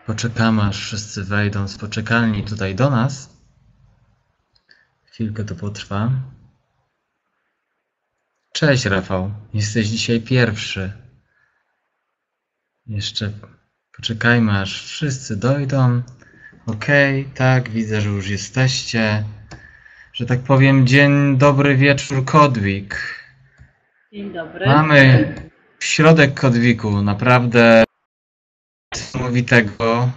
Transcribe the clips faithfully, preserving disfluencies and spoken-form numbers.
Poczekamy, aż wszyscy wejdą z poczekalni tutaj do nas. Chwilkę to potrwa. Cześć, Rafał. Jesteś dzisiaj pierwszy. Jeszcze poczekajmy, aż wszyscy dojdą. Okej, okay, tak, widzę, że już jesteście. Że tak powiem, dzień dobry, wieczór, Kodwik. Dzień dobry. Mamy środek Kodwiku, naprawdę niesamowitego.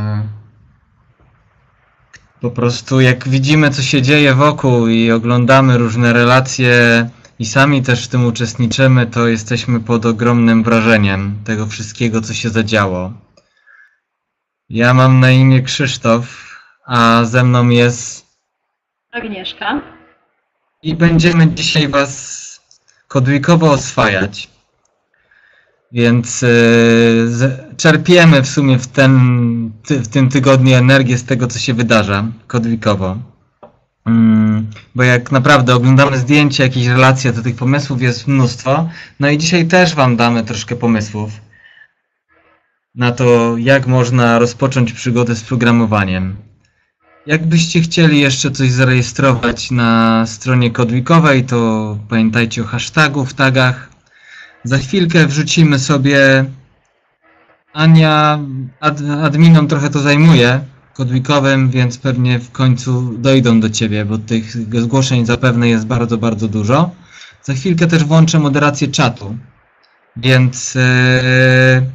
Po prostu jak widzimy, co się dzieje wokół i oglądamy różne relacje i sami też w tym uczestniczymy, to jesteśmy pod ogromnym wrażeniem tego wszystkiego, co się zadziało. Ja mam na imię Krzysztof, a ze mną jest Agnieszka. I będziemy dzisiaj Was kodwikowo oswajać. Więc yy, czerpiemy w sumie w, ten, ty, w tym tygodniu energię z tego, co się wydarza kodwikowo. Yy, bo jak naprawdę oglądamy zdjęcia, jakieś relacje, to tych pomysłów jest mnóstwo. No i dzisiaj też Wam damy troszkę pomysłów na to, jak można rozpocząć przygodę z programowaniem. Jakbyście chcieli jeszcze coś zarejestrować na stronie kodwikowej, to pamiętajcie o hashtagu w tagach. Za chwilkę wrzucimy sobie, Ania ad, adminom trochę to zajmuje, kodwikowym, więc pewnie w końcu dojdą do Ciebie, bo tych zgłoszeń zapewne jest bardzo, bardzo dużo. Za chwilkę też włączę moderację czatu, więc, yy,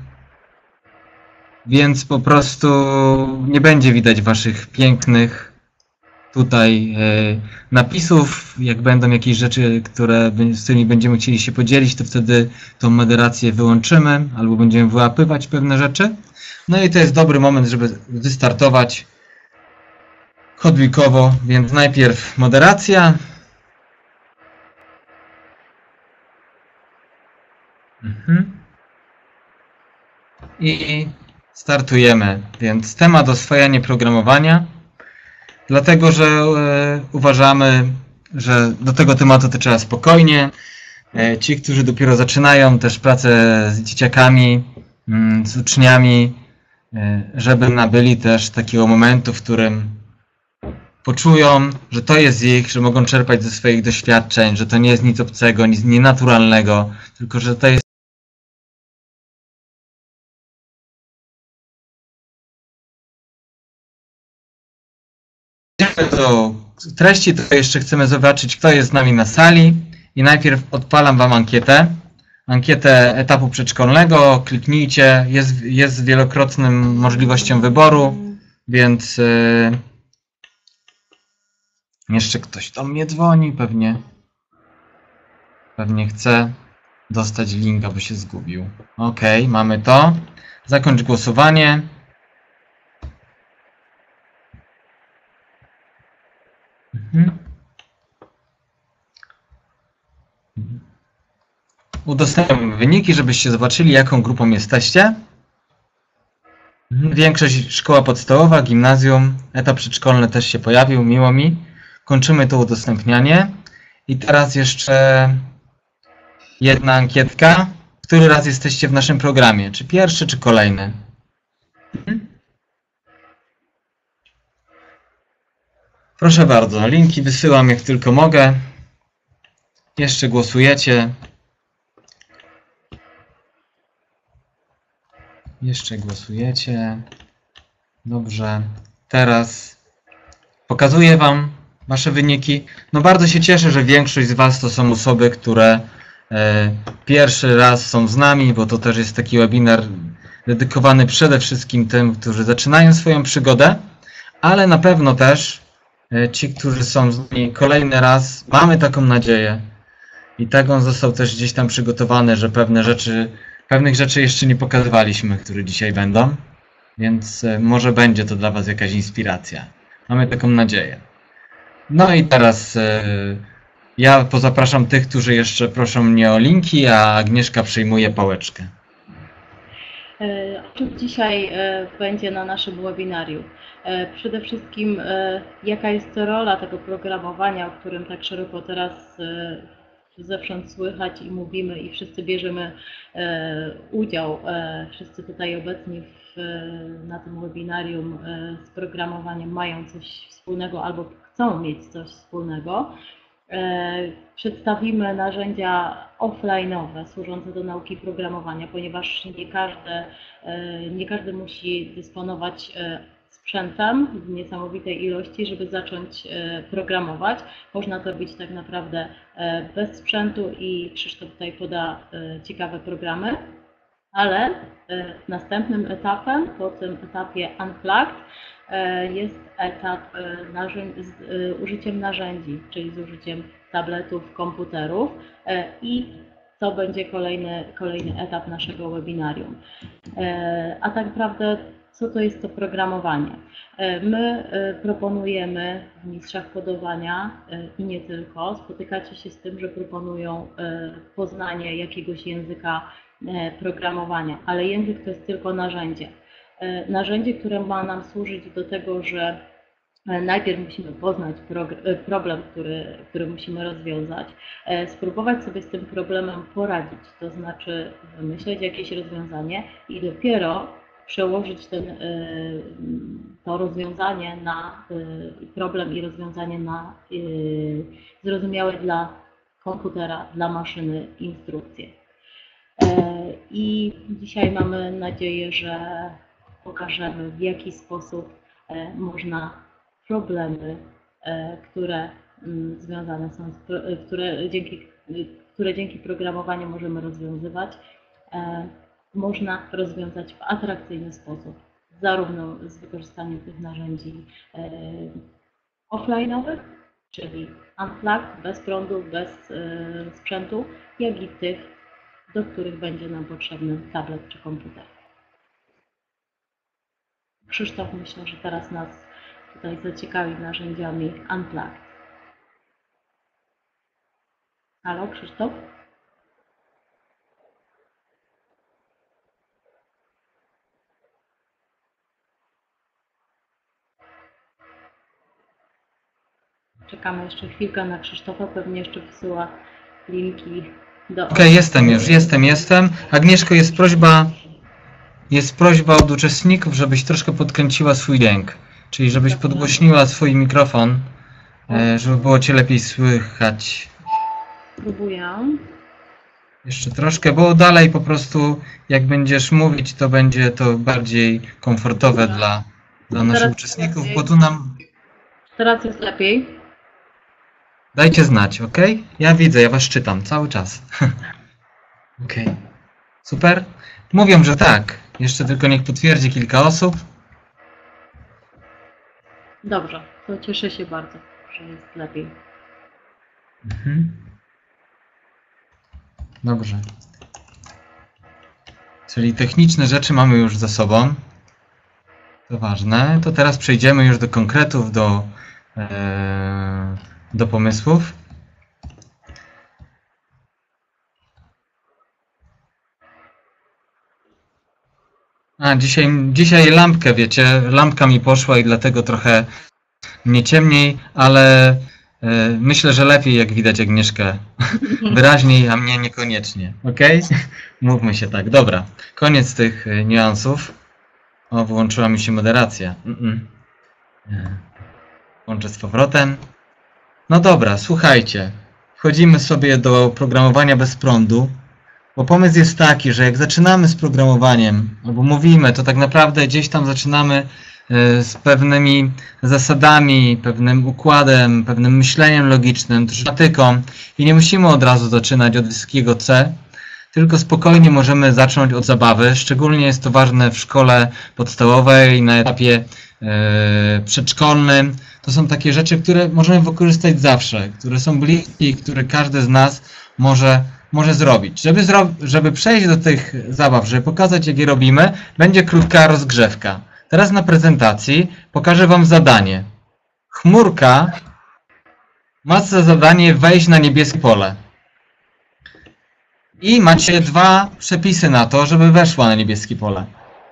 więc po prostu nie będzie widać Waszych pięknych tutaj e, napisów. Jak będą jakieś rzeczy, które, z którymi będziemy chcieli się podzielić, to wtedy tą moderację wyłączymy albo będziemy wyłapywać pewne rzeczy. No i to jest dobry moment, żeby wystartować kodwikowo, więc najpierw moderacja. Mhm. I startujemy. Więc temat oswajanie programowania. Dlatego, że e, uważamy, że do tego tematu to trzeba spokojnie. E, ci, którzy dopiero zaczynają też pracę z dzieciakami, mm, z uczniami, e, żeby nabyli też takiego momentu, w którym poczują, że to jest ich, że mogą czerpać ze swoich doświadczeń, że to nie jest nic obcego, nic nienaturalnego, tylko że to jest do treści, to jeszcze chcemy zobaczyć, kto jest z nami na sali i najpierw odpalam Wam ankietę. Ankietę etapu przedszkolnego, kliknijcie, jest, jest z wielokrotnym możliwością wyboru, więc yy, jeszcze ktoś do mnie dzwoni, pewnie, pewnie chce dostać linka, bo się zgubił. Ok, mamy to. Zakończ głosowanie. Mhm. Udostępniam wyniki, żebyście zobaczyli, jaką grupą jesteście. Większość szkoła podstawowa, gimnazjum, etap przedszkolny też się pojawił, miło mi. Kończymy to udostępnianie. I teraz jeszcze jedna ankietka. Który raz jesteście w naszym programie? Czy pierwszy, czy kolejny? Proszę bardzo, linki wysyłam jak tylko mogę. Jeszcze głosujecie. Jeszcze głosujecie. Dobrze. Teraz pokazuję Wam Wasze wyniki. No bardzo się cieszę, że większość z Was to są osoby, które e, pierwszy raz są z nami, bo to też jest taki webinar dedykowany przede wszystkim tym, którzy zaczynają swoją przygodę, ale na pewno też e, ci, którzy są z nami kolejny raz, mamy taką nadzieję i tak on został też gdzieś tam przygotowany, że pewne rzeczy Pewnych rzeczy jeszcze nie pokazywaliśmy, które dzisiaj będą, więc może będzie to dla Was jakaś inspiracja. Mamy taką nadzieję. No i teraz ja pozapraszam tych, którzy jeszcze proszą mnie o linki, a Agnieszka przyjmuje pałeczkę. O czym dzisiaj będzie na naszym webinarium? Przede wszystkim jaka jest rola tego programowania, o którym tak szeroko teraz zewsząd słychać i mówimy i wszyscy bierzemy e, udział, e, wszyscy tutaj obecni w na tym webinarium z programowaniem mają coś wspólnego albo chcą mieć coś wspólnego. Przedstawimy narzędzia offline'owe służące do nauki programowania, ponieważ nie każdy, nie każdy musi dysponować sprzętem w niesamowitej ilości, żeby zacząć programować. Można to robić tak naprawdę bez sprzętu i Krzysztof tutaj poda ciekawe programy, ale następnym etapem, po tym etapie Unplugged, jest etap z użyciem narzędzi, czyli z użyciem tabletów, komputerów i to będzie kolejny, kolejny etap naszego webinarium. A tak naprawdę co to jest to programowanie? My proponujemy w mistrzach kodowania i nie tylko, spotykacie się z tym, że proponują poznanie jakiegoś języka programowania, ale język to jest tylko narzędzie. Narzędzie, które ma nam służyć do tego, że najpierw musimy poznać problem, który, który musimy rozwiązać, spróbować sobie z tym problemem poradzić, to znaczy wymyśleć jakieś rozwiązanie i dopiero przełożyć ten, to rozwiązanie na problem i rozwiązanie na zrozumiałe dla komputera, dla maszyny instrukcje. I dzisiaj mamy nadzieję, że pokażemy, w jaki sposób można problemy, które związane są, z, które, dzięki, które dzięki programowaniu możemy rozwiązywać, można rozwiązać w atrakcyjny sposób, zarówno z wykorzystaniem tych narzędzi offline'owych, czyli unplugged, bez prądu, bez sprzętu, jak i tych, do których będzie nam potrzebny tablet czy komputer. Krzysztof, myślę, że teraz nas tutaj zaciekawi narzędziami Unplugged. Halo, Krzysztof? Czekamy jeszcze chwilkę na Krzysztofa, pewnie jeszcze wysyła linki do... Okej, okay, jestem już, jestem, jestem. Agnieszko, jest prośba, jest prośba od uczestników, żebyś troszkę podkręciła swój dźwięk, czyli żebyś podgłośniła swój mikrofon, żeby było Cię lepiej słychać. Próbuję. Jeszcze troszkę, bo dalej po prostu jak będziesz mówić, to będzie to bardziej komfortowe dla, dla naszych uczestników, bo tu nam... Teraz jest lepiej. Dajcie znać, ok? Ja widzę, ja Was czytam cały czas. Ok. Super. Mówią, że tak. Jeszcze tylko niech potwierdzi kilka osób. Dobrze, to cieszę się bardzo, że jest lepiej. Mhm. Dobrze. Czyli techniczne rzeczy mamy już za sobą. To ważne. To teraz przejdziemy już do konkretów, do, e, do pomysłów. A, dzisiaj, dzisiaj lampkę, wiecie, lampka mi poszła i dlatego trochę mnie ciemniej, ale e, myślę, że lepiej jak widać Agnieszkę wyraźniej, a mnie niekoniecznie. Ok? Mówmy się tak. Dobra, koniec tych niuansów. O, wyłączyła mi się moderacja. Mm-mm. Włączę z powrotem. No dobra, słuchajcie. Wchodzimy sobie do programowania bez prądu. Bo pomysł jest taki, że jak zaczynamy z programowaniem, albo mówimy, to tak naprawdę gdzieś tam zaczynamy z pewnymi zasadami, pewnym układem, pewnym myśleniem logicznym, matematyką i nie musimy od razu zaczynać od wysokiego C, tylko spokojnie możemy zacząć od zabawy. Szczególnie jest to ważne w szkole podstawowej, na etapie e, przedszkolnym. To są takie rzeczy, które możemy wykorzystać zawsze, które są bliskie i które każdy z nas może może zrobić. Żeby, zro żeby przejść do tych zabaw, żeby pokazać, jak je robimy, będzie krótka rozgrzewka. Teraz na prezentacji pokażę Wam zadanie. Chmurka ma za zadanie wejść na niebieskie pole. I macie dwa przepisy na to, żeby weszła na niebieskie pole.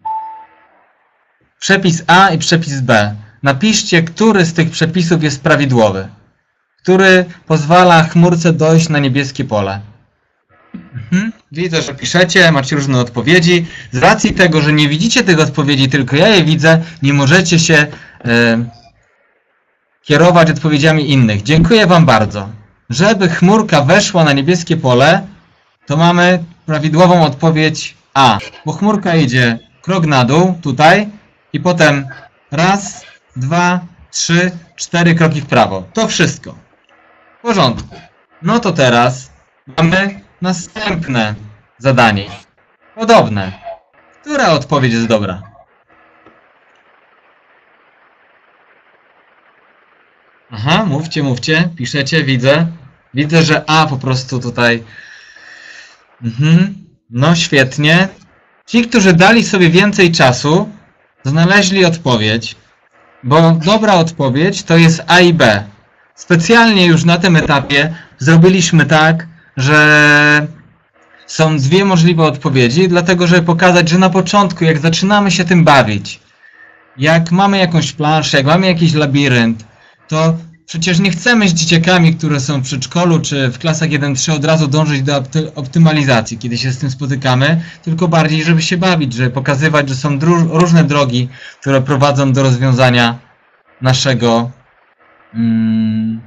Przepis A i przepis B. Napiszcie, który z tych przepisów jest prawidłowy. Który pozwala chmurce dojść na niebieskie pole. Mhm. Widzę, że piszecie, macie różne odpowiedzi. Z racji tego, że nie widzicie tych odpowiedzi, tylko ja je widzę, nie możecie się e, kierować odpowiedziami innych. Dziękuję Wam bardzo. Żeby chmurka weszła na niebieskie pole, to mamy prawidłową odpowiedź A. Bo chmurka idzie krok na dół, tutaj, i potem raz, dwa, trzy, cztery kroki w prawo. To wszystko. W porządku. No to teraz mamy następne zadanie. Podobne. Która odpowiedź jest dobra? Aha, mówcie, mówcie, piszecie, widzę. Widzę, że A po prostu tutaj. Mhm. No świetnie. Ci, którzy dali sobie więcej czasu, znaleźli odpowiedź, bo dobra odpowiedź to jest A i B. Specjalnie już na tym etapie zrobiliśmy tak, że są dwie możliwe odpowiedzi, dlatego żeby pokazać, że na początku, jak zaczynamy się tym bawić, jak mamy jakąś planszę, jak mamy jakiś labirynt, to przecież nie chcemy z dzieciakami, które są w przedszkolu czy w klasach jeden trzy od razu dążyć do optymalizacji, kiedy się z tym spotykamy, tylko bardziej, żeby się bawić, żeby pokazywać, że są różne drogi, które prowadzą do rozwiązania naszego mm,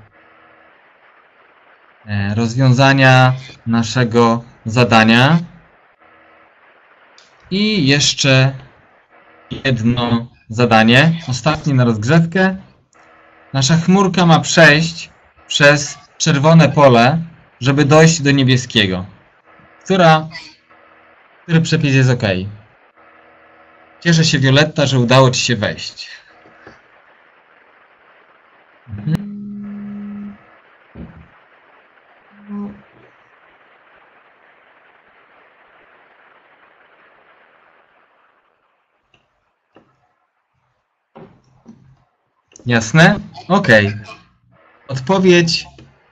rozwiązania naszego zadania. I jeszcze jedno zadanie, ostatnie na rozgrzewkę. Nasza chmurka ma przejść przez czerwone pole, żeby dojść do niebieskiego. Która, który przepis jest ok? Cieszę się, Violetta, że udało Ci się wejść. Mhm. Jasne? Ok. Odpowiedź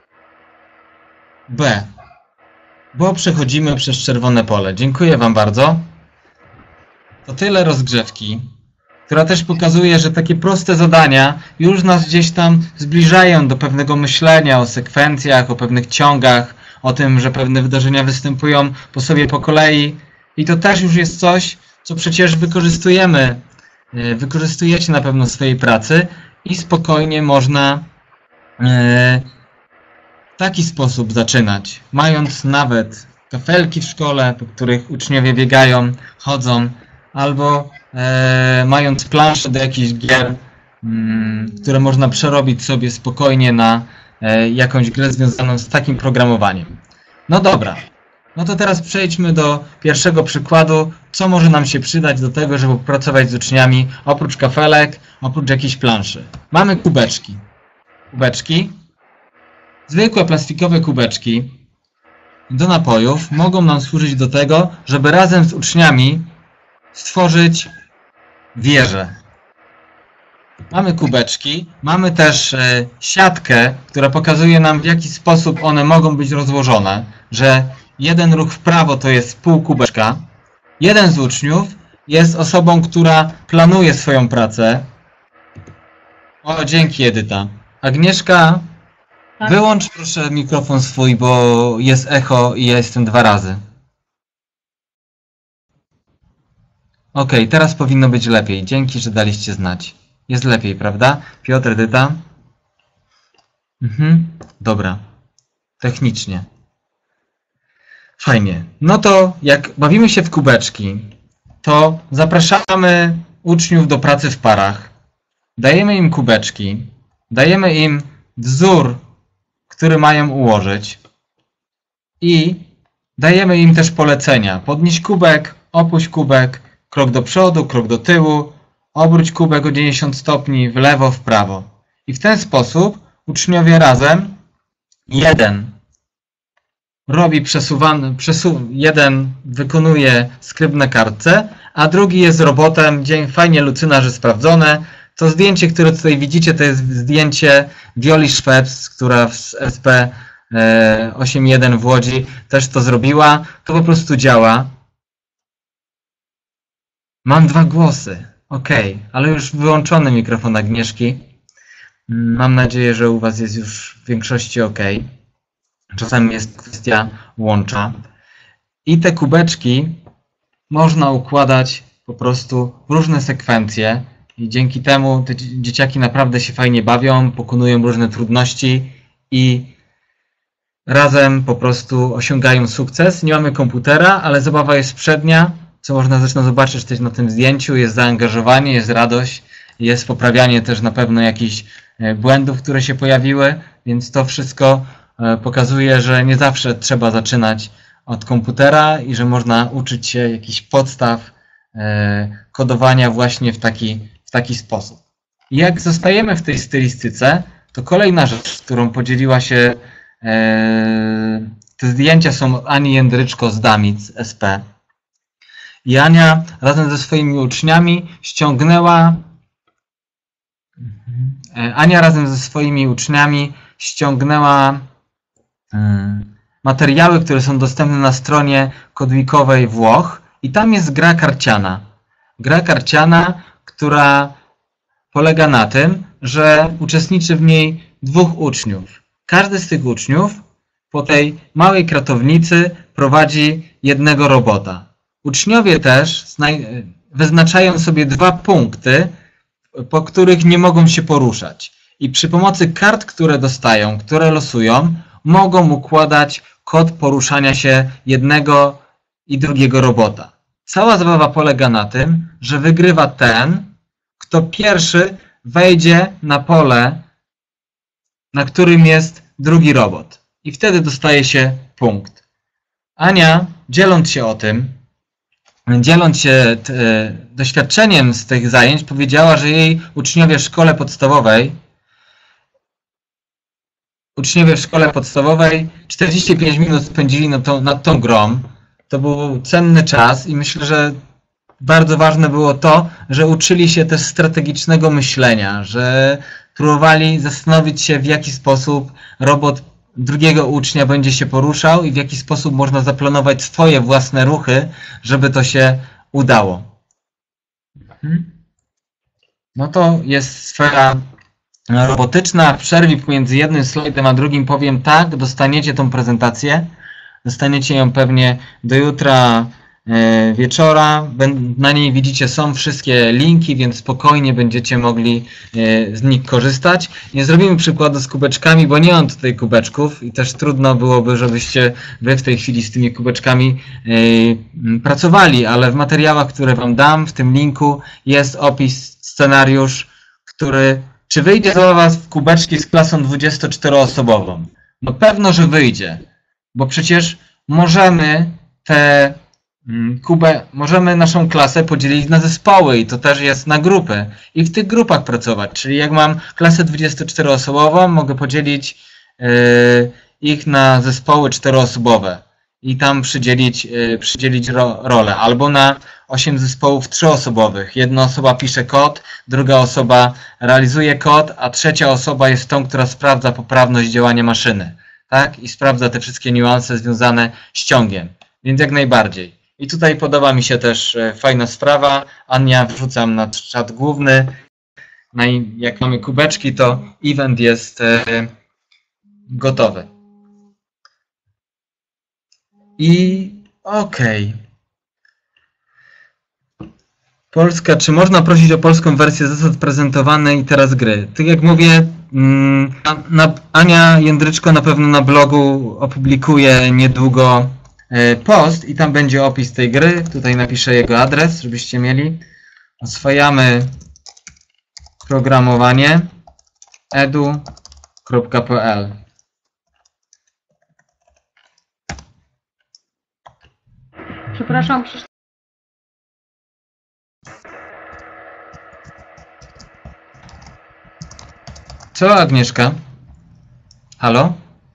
B. Bo przechodzimy przez czerwone pole. Dziękuję Wam bardzo. To tyle rozgrzewki, która też pokazuje, że takie proste zadania już nas gdzieś tam zbliżają do pewnego myślenia o sekwencjach, o pewnych ciągach, o tym, że pewne wydarzenia występują po sobie po kolei. I to też już jest coś, co przecież wykorzystujemy, wykorzystujecie na pewno w swojej pracy. I spokojnie można e, w taki sposób zaczynać, mając nawet kafelki w szkole, po których uczniowie biegają, chodzą, albo e, mając plansze do jakichś gier, m, które można przerobić sobie spokojnie na e, jakąś grę związaną z takim programowaniem. No dobra, no to teraz przejdźmy do pierwszego przykładu, co może nam się przydać do tego, żeby pracować z uczniami, oprócz kafelek, oprócz jakiejś planszy. Mamy kubeczki. Kubeczki, zwykłe plastikowe kubeczki do napojów mogą nam służyć do tego, żeby razem z uczniami stworzyć wieżę. Mamy kubeczki, mamy też e, siatkę, która pokazuje nam, w jaki sposób one mogą być rozłożone, że jeden ruch w prawo to jest pół kubeczka. Jeden z uczniów jest osobą, która planuje swoją pracę. O, dzięki Edyta. Agnieszka, tak? Wyłącz proszę mikrofon swój, bo jest echo i ja jestem dwa razy. Ok, teraz powinno być lepiej. Dzięki, że daliście znać. Jest lepiej, prawda? Piotr, Edyta? Mhm, dobra. Technicznie. Fajnie. No to jak bawimy się w kubeczki, to zapraszamy uczniów do pracy w parach. Dajemy im kubeczki, dajemy im wzór, który mają ułożyć i dajemy im też polecenia. Podnieś kubek, opuść kubek, krok do przodu, krok do tyłu, obróć kubek o dziewięćdziesiąt stopni w lewo, w prawo. I w ten sposób uczniowie razem jeden robi przesuwany, przesu jeden wykonuje skrypt na kartce, a drugi jest robotem. Dzień, fajnie Lucyna, że sprawdzone. To zdjęcie, które tutaj widzicie, to jest zdjęcie Wioli Szwebs, która w S P osiem jeden w Łodzi też to zrobiła. To po prostu działa. Mam dwa głosy. Ok, ale już wyłączony mikrofon Agnieszki. Mam nadzieję, że u Was jest już w większości ok. Czasami jest kwestia łącza. I te kubeczki można układać po prostu w różne sekwencje i dzięki temu te dzieciaki naprawdę się fajnie bawią, pokonują różne trudności i razem po prostu osiągają sukces. Nie mamy komputera, ale zabawa jest przednia, co można zresztą zobaczyć też na tym zdjęciu. Jest zaangażowanie, jest radość, jest poprawianie też na pewno jakichś błędów, które się pojawiły, więc to wszystko pokazuje, że nie zawsze trzeba zaczynać od komputera i że można uczyć się jakichś podstaw kodowania właśnie w taki, w taki sposób. I jak zostajemy w tej stylistyce, to kolejna rzecz, którą podzieliła się, te zdjęcia są od Ani Jędryczko z Damic z S P. I Ania razem ze swoimi uczniami ściągnęła Ania razem ze swoimi uczniami ściągnęła materiały, które są dostępne na stronie Kodwikowej Włoch i tam jest gra karciana. Gra karciana, która polega na tym, że uczestniczy w niej dwóch uczniów. Każdy z tych uczniów po tej małej kratownicy prowadzi jednego robota. Uczniowie też wyznaczają sobie dwa punkty, po których nie mogą się poruszać. I przy pomocy kart, które dostają, które losują, mogą układać kod poruszania się jednego i drugiego robota. Cała zabawa polega na tym, że wygrywa ten, kto pierwszy wejdzie na pole, na którym jest drugi robot. I wtedy dostaje się punkt. Ania, dzieląc się o tym, dzieląc się t, doświadczeniem z tych zajęć, powiedziała, że jej uczniowie w szkole podstawowej uczniowie w szkole podstawowej czterdzieści pięć minut spędzili nad tą, nad tą grą. To był cenny czas i myślę, że bardzo ważne było to, że uczyli się też strategicznego myślenia, że próbowali zastanowić się, w jaki sposób robot drugiego ucznia będzie się poruszał i w jaki sposób można zaplanować swoje własne ruchy, żeby to się udało. No to jest sfera robotyczna. W przerwie pomiędzy jednym slajdem a drugim powiem tak, dostaniecie tą prezentację. Dostaniecie ją pewnie do jutra e, wieczora. Na niej widzicie, są wszystkie linki, więc spokojnie będziecie mogli e, z nich korzystać. Nie zrobimy przykładu z kubeczkami, bo nie mam tutaj kubeczków i też trudno byłoby, żebyście wy w tej chwili z tymi kubeczkami e, pracowali, ale w materiałach, które wam dam, w tym linku jest opis, scenariusz, który... Czy wyjdzie za was w kubeczki z klasą dwudziestoczteroosobową? No pewno, że wyjdzie, bo przecież możemy te kubę, możemy naszą klasę podzielić na zespoły i to też jest na grupy i w tych grupach pracować. Czyli jak mam klasę dwudziestoczteroosobową, mogę podzielić yy, ich na zespoły czteroosobowe i tam przydzielić, yy, przydzielić ro, rolę, albo na osiem zespołów trzyosobowych. Jedna osoba pisze kod, druga osoba realizuje kod, a trzecia osoba jest tą, która sprawdza poprawność działania maszyny. Tak? I sprawdza te wszystkie niuanse związane z ciągiem. Więc jak najbardziej. I tutaj podoba mi się też fajna sprawa. Ania, wrzucam na czat główny. No i jak mamy kubeczki, to event jest gotowy. I okej. Okay. Polska, czy można prosić o polską wersję zasad prezentowanej teraz gry? Tak jak mówię, na, na, Ania Jędryczko na pewno na blogu opublikuje niedługo post i tam będzie opis tej gry. Tutaj napiszę jego adres, żebyście mieli. Oswajamy programowanie edu kropka p l. Przepraszam, Krzysztof. Co, Agnieszka? Halo?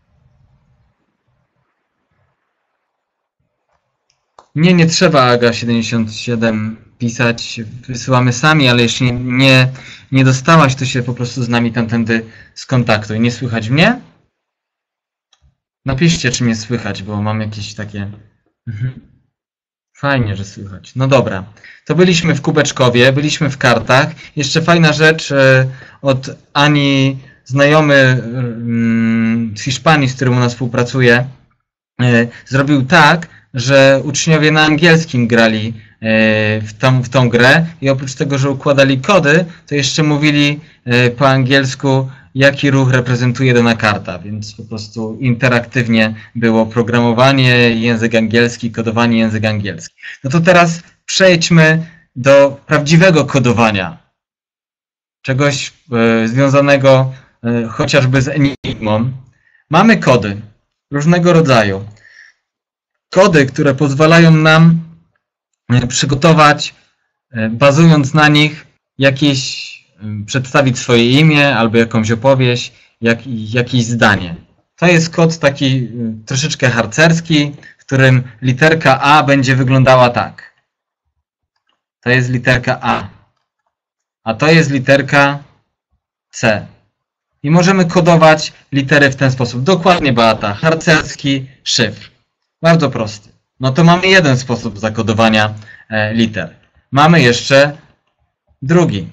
Nie, nie trzeba Aga siedemdziesiąt siedem pisać. Wysyłamy sami, ale jeśli nie, nie dostałaś, to się po prostu z nami tamtędy skontaktuj. Nie słychać mnie? Napiszcie, czy mnie słychać, bo mam jakieś takie... Mhm. Fajnie, że słychać. No dobra, to byliśmy w kubeczkowie, byliśmy w kartach. Jeszcze fajna rzecz od Ani, znajomy z Hiszpanii, z którym u nas współpracuje, zrobił tak, że uczniowie na angielskim grali w tą, w tą grę i oprócz tego, że układali kody, to jeszcze mówili po angielsku, jaki ruch reprezentuje dana karta, więc po prostu interaktywnie było programowanie, język angielski, kodowanie, język angielski. No to teraz przejdźmy do prawdziwego kodowania. Czegoś e, związanego e, chociażby z Enigmą. Mamy kody różnego rodzaju. Kody, które pozwalają nam e, przygotować, e, bazując na nich, jakieś, e, przedstawić swoje imię albo jakąś opowieść, jak, jakieś zdanie. To jest kod taki e, troszeczkę harcerski, w którym literka A będzie wyglądała tak. To jest literka A. A to jest literka C. I możemy kodować litery w ten sposób. Dokładnie, Beata. Harcerski szyfr. Bardzo prosty. No to mamy jeden sposób zakodowania e, liter. Mamy jeszcze drugi.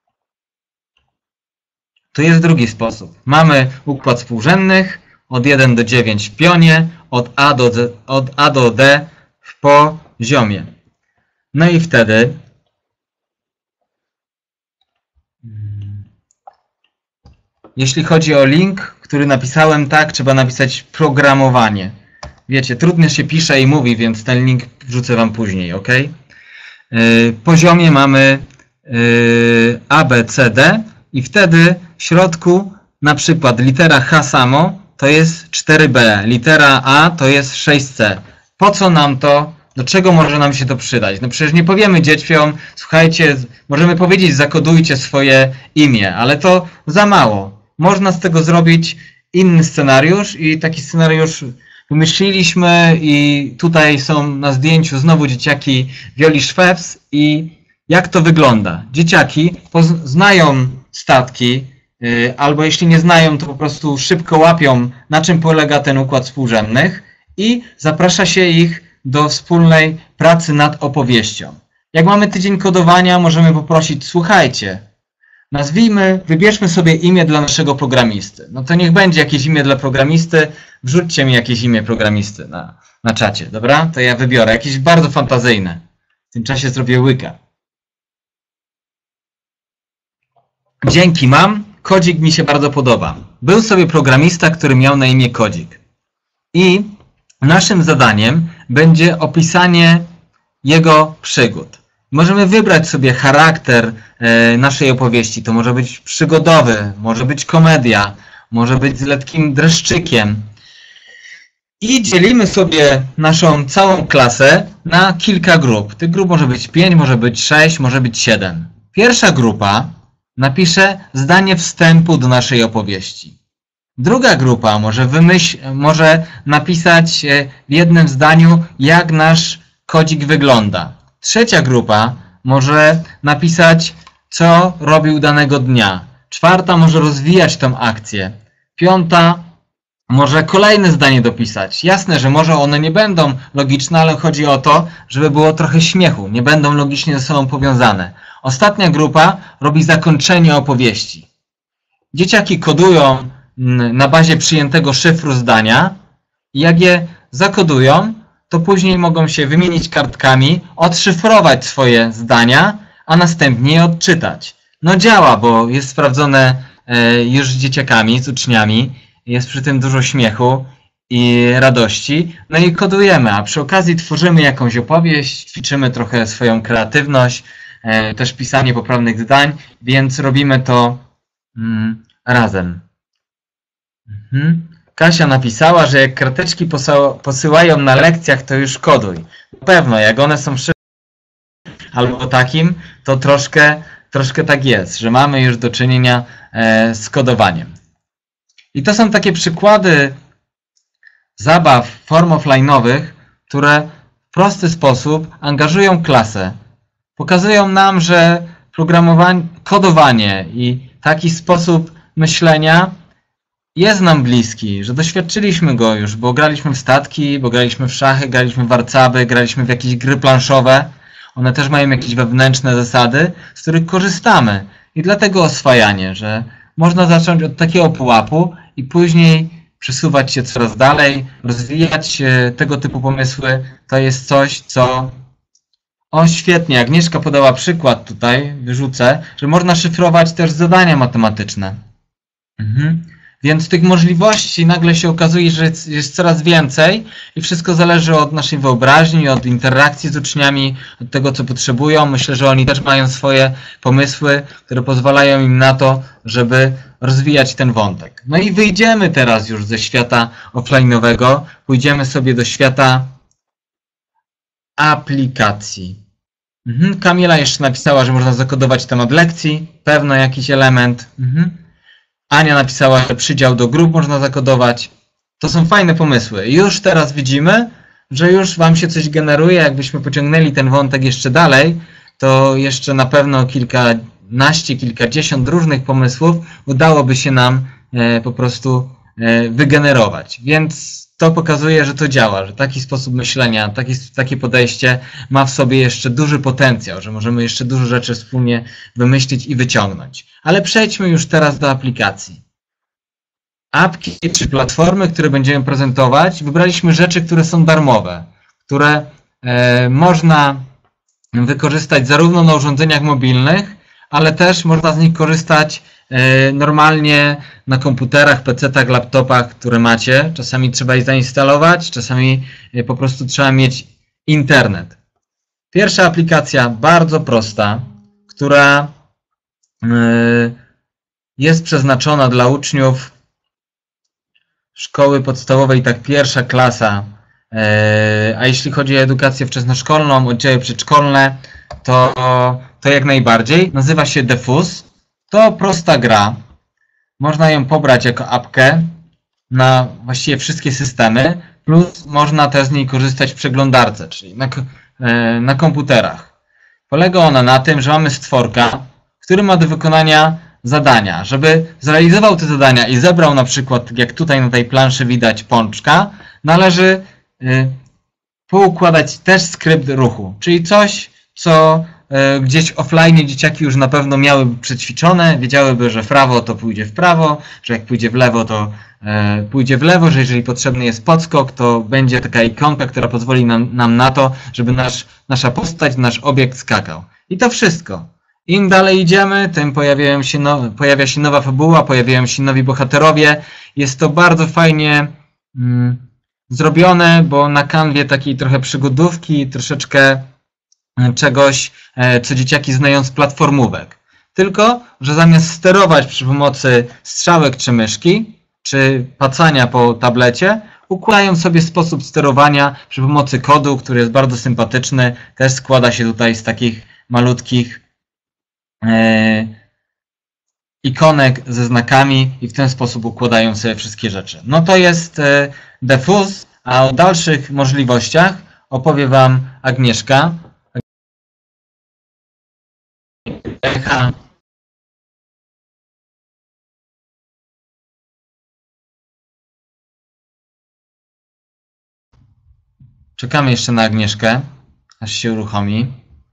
Tu jest drugi sposób. Mamy układ współrzędnych od jeden do dziewięć w pionie, od A do D, od A do D w poziomie. No i wtedy jeśli chodzi o link, który napisałem, tak, trzeba napisać programowanie. Wiecie, trudno się pisze i mówi, więc ten link wrzucę Wam później, ok? W poziomie mamy A, B, C, D i wtedy w środku na przykład litera H samo to jest cztery B, litera A to jest sześć C. Po co nam to? Do czego może nam się to przydać? No przecież nie powiemy dzieciom, słuchajcie, możemy powiedzieć, zakodujcie swoje imię, ale to za mało. Można z tego zrobić inny scenariusz i taki scenariusz wymyśliliśmy i tutaj są na zdjęciu znowu dzieciaki Wioli Szweps i jak to wygląda? Dzieciaki znają statki, yy, albo jeśli nie znają, to po prostu szybko łapią, na czym polega ten układ współrzędnych i zaprasza się ich do wspólnej pracy nad opowieścią. Jak mamy tydzień kodowania, możemy poprosić, słuchajcie, nazwijmy, wybierzmy sobie imię dla naszego programisty. No to niech będzie jakieś imię dla programisty, wrzućcie mi jakieś imię programisty na, na czacie, dobra? To ja wybiorę, jakieś bardzo fantazyjne. W tym czasie zrobię łyka. Dzięki, mam. Kodzik mi się bardzo podoba. Był sobie programista, który miał na imię Kodzik. I naszym zadaniem będzie opisanie jego przygód. Możemy wybrać sobie charakter naszej opowieści. To może być przygodowy, może być komedia, może być z lekkim dreszczykiem. I dzielimy sobie naszą całą klasę na kilka grup. Tych grup może być pięć, może być sześć, może być siedem. Pierwsza grupa napisze zdanie wstępu do naszej opowieści. Druga grupa może, wymyśl, może napisać w jednym zdaniu, jak nasz kodzik wygląda. Trzecia grupa może napisać, co robił danego dnia. Czwarta może rozwijać tą akcję. Piąta może kolejne zdanie dopisać. Jasne, że może one nie będą logiczne, ale chodzi o to, żeby było trochę śmiechu. Nie będą logicznie ze sobą powiązane. Ostatnia grupa robi zakończenie opowieści. Dzieciaki kodują na bazie przyjętego szyfru zdania i jak je zakodują, to później mogą się wymienić kartkami, odszyfrować swoje zdania, a następnie je odczytać. No działa, bo jest sprawdzone już z dzieciakami, z uczniami, jest przy tym dużo śmiechu i radości, no i kodujemy, a przy okazji tworzymy jakąś opowieść, ćwiczymy trochę swoją kreatywność, też pisanie poprawnych zdań, więc robimy to mm, razem. Mhm. Kasia napisała, że jak karteczki posyłają na lekcjach, to już koduj. Na pewno, jak one są szybkie albo takim, to troszkę, troszkę tak jest, że mamy już do czynienia e, z kodowaniem. I to są takie przykłady zabaw form offline'owych, które w prosty sposób angażują klasę. Pokazują nam, że programowanie, kodowanie i taki sposób myślenia jest nam bliski, że doświadczyliśmy go już, bo graliśmy w statki, bo graliśmy w szachy, graliśmy w warcaby, graliśmy w jakieś gry planszowe. One też mają jakieś wewnętrzne zasady, z których korzystamy. I dlatego oswajanie, że można zacząć od takiego pułapu i później przesuwać się coraz dalej, rozwijać tego typu pomysły, to jest coś, co... O, świetnie, Agnieszka podała przykład tutaj, wyrzucę, że można szyfrować też zadania matematyczne. Mhm. Więc tych możliwości nagle się okazuje, że jest coraz więcej i wszystko zależy od naszej wyobraźni, od interakcji z uczniami, od tego, co potrzebują. Myślę, że oni też mają swoje pomysły, które pozwalają im na to, żeby rozwijać ten wątek. No i wyjdziemy teraz już ze świata offline'owego, pójdziemy sobie do świata aplikacji. Mhm. Kamila jeszcze napisała, że można zakodować temat lekcji, pewno jakiś element. Mhm. Ania napisała, że przydział do grup można zakodować. To są fajne pomysły. Już teraz widzimy, że już Wam się coś generuje. Jakbyśmy pociągnęli ten wątek jeszcze dalej, to jeszcze na pewno kilkanaście, kilkadziesiąt różnych pomysłów udałoby się nam e, po prostu e, wygenerować. Więc to pokazuje, że to działa, że taki sposób myślenia, taki, takie podejście ma w sobie jeszcze duży potencjał, że możemy jeszcze dużo rzeczy wspólnie wymyślić i wyciągnąć. Ale przejdźmy już teraz do aplikacji. Apki czy platformy, które będziemy prezentować, wybraliśmy rzeczy, które są darmowe, które e, można wykorzystać zarówno na urządzeniach mobilnych, ale też można z nich korzystać e, normalnie na komputerach, pecetach, laptopach, które macie. Czasami trzeba je zainstalować, czasami e, po prostu trzeba mieć internet. Pierwsza aplikacja, bardzo prosta, która e, jest przeznaczona dla uczniów szkoły podstawowej, tak pierwsza klasa, e, a jeśli chodzi o edukację wczesnoszkolną, oddziały przedszkolne, to, to jak najbardziej. Nazywa się Defus. To prosta gra. Można ją pobrać jako apkę na właściwie wszystkie systemy, plus można też z niej korzystać w przeglądarce, czyli na, e, na komputerach. Polega ona na tym, że mamy stworka, który ma do wykonania zadania. Żeby zrealizował te zadania i zebrał na przykład, jak tutaj na tej planszy widać, pączka, należy y, poukładać też skrypt ruchu, czyli coś, co y, gdzieś offline dzieciaki już na pewno miałyby przećwiczone, wiedziałyby, że w prawo to pójdzie w prawo, że jak pójdzie w lewo to y, pójdzie w lewo, że jeżeli potrzebny jest podskok, to będzie taka ikonka, która pozwoli nam, nam na to, żeby nasz, nasza postać, nasz obiekt skakał. I to wszystko. Im dalej idziemy, tym pojawiają się no, pojawia się nowa fabuła, pojawiają się nowi bohaterowie. Jest to bardzo fajnie mm, zrobione, bo na kanwie takiej trochę przygodówki, troszeczkę czegoś, e, co dzieciaki znają z platformówek. Tylko, że zamiast sterować przy pomocy strzałek czy myszki, czy pacania po tablecie, układają sobie sposób sterowania przy pomocy kodu, który jest bardzo sympatyczny. Też składa się tutaj z takich malutkich ikonek ze znakami i w ten sposób układają sobie wszystkie rzeczy. No to jest Defus, a o dalszych możliwościach opowie Wam Agnieszka. Czekamy jeszcze na Agnieszkę, aż się uruchomi.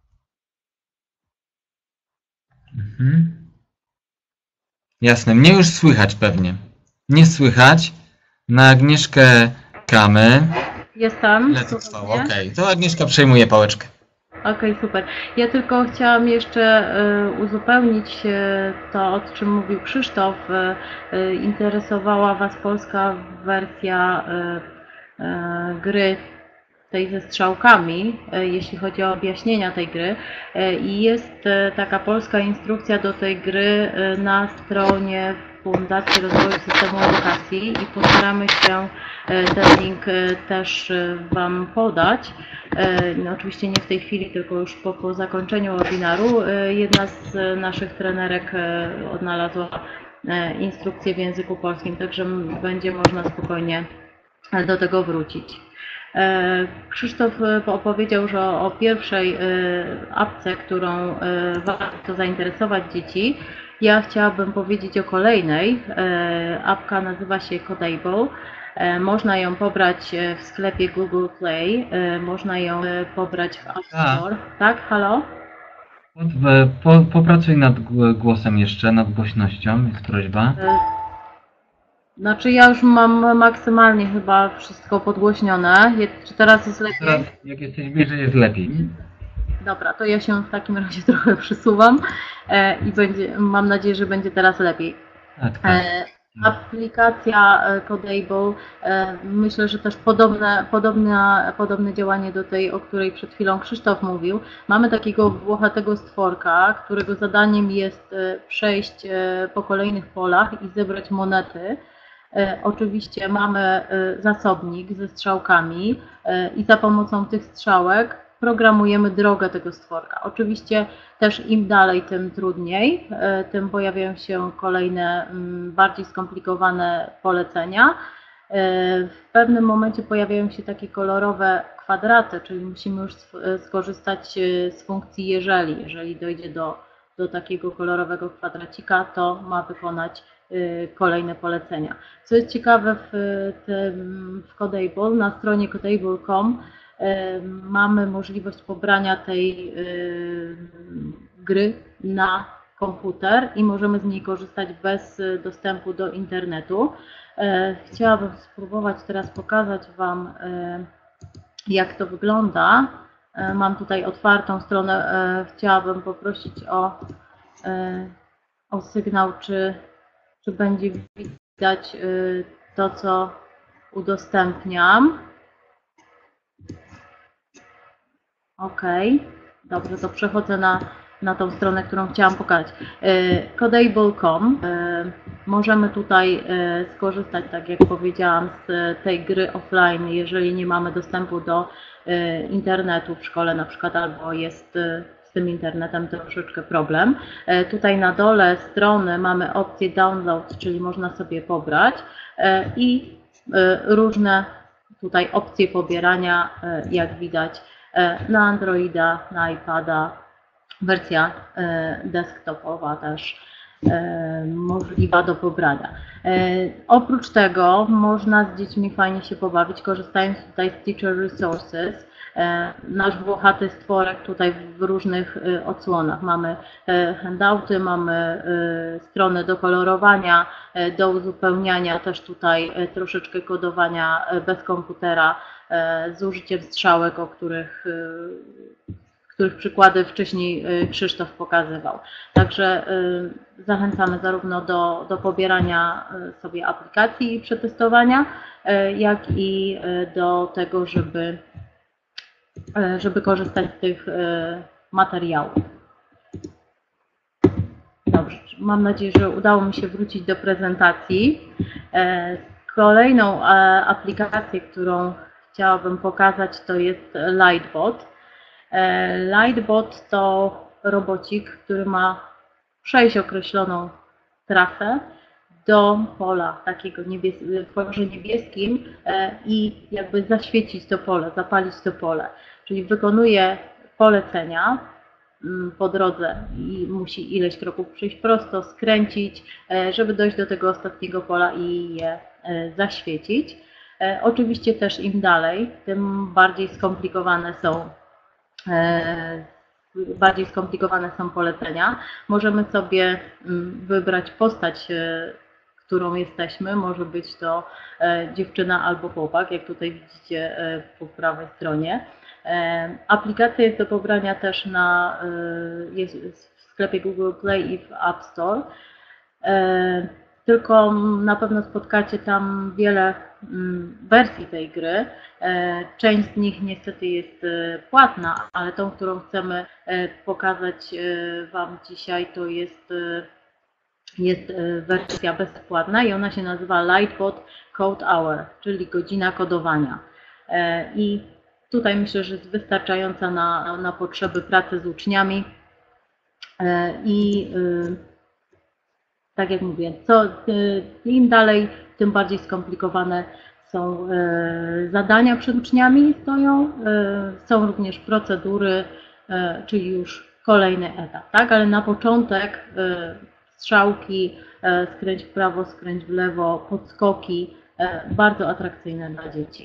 Mhm. Jasne, mnie już słychać pewnie. Nie słychać. Na Agnieszkę kamy. Jestem. Ile to trwało? Okej, okay. To Agnieszka przejmuje pałeczkę. Okej, okay, super. Ja tylko chciałam jeszcze y, uzupełnić y, to, o czym mówił Krzysztof. Y, y, interesowała Was polska wersja y, y, gry tej ze strzałkami, jeśli chodzi o objaśnienia tej gry. I jest taka polska instrukcja do tej gry na stronie Fundacji Rozwoju Systemu Edukacji i postaramy się ten link też Wam podać. No, oczywiście nie w tej chwili, tylko już po, po zakończeniu webinaru. Jedna z naszych trenerek odnalazła instrukcję w języku polskim, także będzie można spokojnie do tego wrócić. Krzysztof opowiedział, że o pierwszej apce, którą warto zainteresować dzieci. Ja chciałabym powiedzieć o kolejnej. Apka nazywa się Codable. Można ją pobrać w sklepie Google Play, można ją pobrać w App Store. A. Tak, halo? Po, popracuj nad głosem jeszcze, nad głośnością, jest prośba. Znaczy ja już mam maksymalnie chyba wszystko podgłośnione. Je- Czy teraz jest lepiej? Teraz jak jesteś bliżej jest lepiej. Dobra, to ja się w takim razie trochę przesuwam e, i będzie, mam nadzieję, że będzie teraz lepiej. Tak, tak. E, Aplikacja e, Codeable, e, myślę, że też podobne, podobne, podobne działanie do tej, o której przed chwilą Krzysztof mówił. Mamy takiego włochatego stworka, którego zadaniem jest e, przejść e, po kolejnych polach i zebrać monety. E, Oczywiście mamy e, zasobnik ze strzałkami e, i za pomocą tych strzałek programujemy drogę tego stworka. Oczywiście też im dalej, tym trudniej, e, tym pojawiają się kolejne mm, bardziej skomplikowane polecenia. E, W pewnym momencie pojawiają się takie kolorowe kwadraty, czyli musimy już sw- e, skorzystać e, z funkcji jeżeli. Jeżeli dojdzie do, do takiego kolorowego kwadracika, to ma wykonać e, kolejne polecenia. Co jest ciekawe w, tym, w Codeable, na stronie codeable kropka com e, mamy możliwość pobrania tej e, gry na komputer i możemy z niej korzystać bez dostępu do internetu. E, Chciałabym spróbować teraz pokazać Wam, e, jak to wygląda. E, Mam tutaj otwartą stronę. E, Chciałabym poprosić o, e, o sygnał, czy, czy będzie widać e, to, co udostępniam. OK, dobrze, to przechodzę na, na tą stronę, którą chciałam pokazać. Codeable kropka com. Możemy tutaj e, skorzystać, tak jak powiedziałam, z tej gry offline, jeżeli nie mamy dostępu do e, internetu w szkole na przykład, albo jest e, z tym internetem troszeczkę problem. E, Tutaj na dole strony mamy opcję download, czyli można sobie pobrać e, i e, różne tutaj opcje pobierania, e, jak widać, na Androida, na iPada, wersja desktopowa też możliwa do pobrania. Oprócz tego można z dziećmi fajnie się pobawić, korzystając tutaj z Teacher Resources. Nasz włochaty stworek tutaj w różnych odsłonach. Mamy handouty, mamy stronę do kolorowania, do uzupełniania, też tutaj troszeczkę kodowania bez komputera z użyciem strzałek, o których, których przykłady wcześniej Krzysztof pokazywał. Także zachęcamy zarówno do, do pobierania sobie aplikacji i przetestowania, jak i do tego, żeby, żeby korzystać z tych materiałów. Dobrze, mam nadzieję, że udało mi się wrócić do prezentacji. Kolejną aplikację, którą chciałabym pokazać, to jest Lightbot. Lightbot to robocik, który ma przejść określoną trasę do pola takiego niebies- w kolorze niebieskim i jakby zaświecić to pole, zapalić to pole. Czyli wykonuje polecenia po drodze i musi ileś kroków przejść prosto, skręcić, żeby dojść do tego ostatniego pola i je zaświecić. Oczywiście też im dalej, tym bardziej skomplikowane są bardziej skomplikowane są polecenia. Możemy sobie wybrać postać, którą jesteśmy. Może być to dziewczyna albo chłopak, jak tutaj widzicie po prawej stronie. Aplikacja jest do pobrania też na, jest w sklepie Google Play i w App Store. Tylko na pewno spotkacie tam wiele wersji tej gry. Część z nich niestety jest płatna, ale tą, którą chcemy pokazać Wam dzisiaj, to jest, jest wersja bezpłatna i ona się nazywa Lightbot Code Hour, czyli godzina kodowania. I tutaj myślę, że jest wystarczająca na, na potrzeby pracy z uczniami i tak jak mówię, co, im dalej, tym bardziej skomplikowane są zadania przed uczniami stoją, są również procedury, czyli już kolejny etap, tak? Ale na początek strzałki, skręć w prawo, skręć w lewo, podskoki, bardzo atrakcyjne dla dzieci.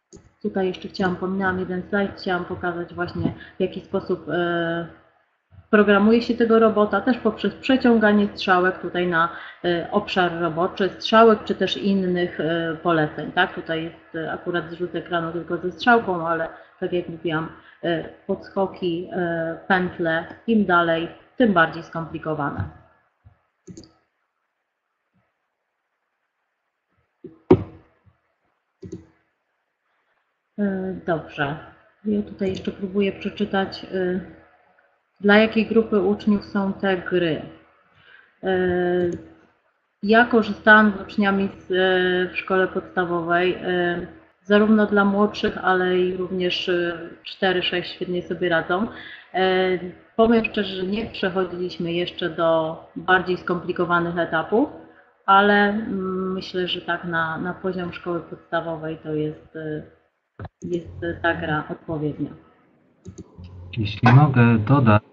Tutaj jeszcze chciałam, pominęłam jeden slajd, chciałam pokazać właśnie, w jaki sposób programuje się tego robota też poprzez przeciąganie strzałek tutaj na obszar roboczy, strzałek czy też innych poleceń. Tak? Tutaj jest akurat zrzut ekranu tylko ze strzałką, ale tak jak mówiłam, podskoki, pętle, im dalej, tym bardziej skomplikowane. Dobrze. Ja tutaj jeszcze próbuję przeczytać, dla jakiej grupy uczniów są te gry. Ja korzystałam z uczniami w szkole podstawowej, zarówno dla młodszych, ale i również cztery sześć świetnie sobie radzą. Powiem szczerze, że nie przechodziliśmy jeszcze do bardziej skomplikowanych etapów, ale myślę, że tak na, na poziom szkoły podstawowej to jest, jest ta gra odpowiednia. Jeśli mogę dodać,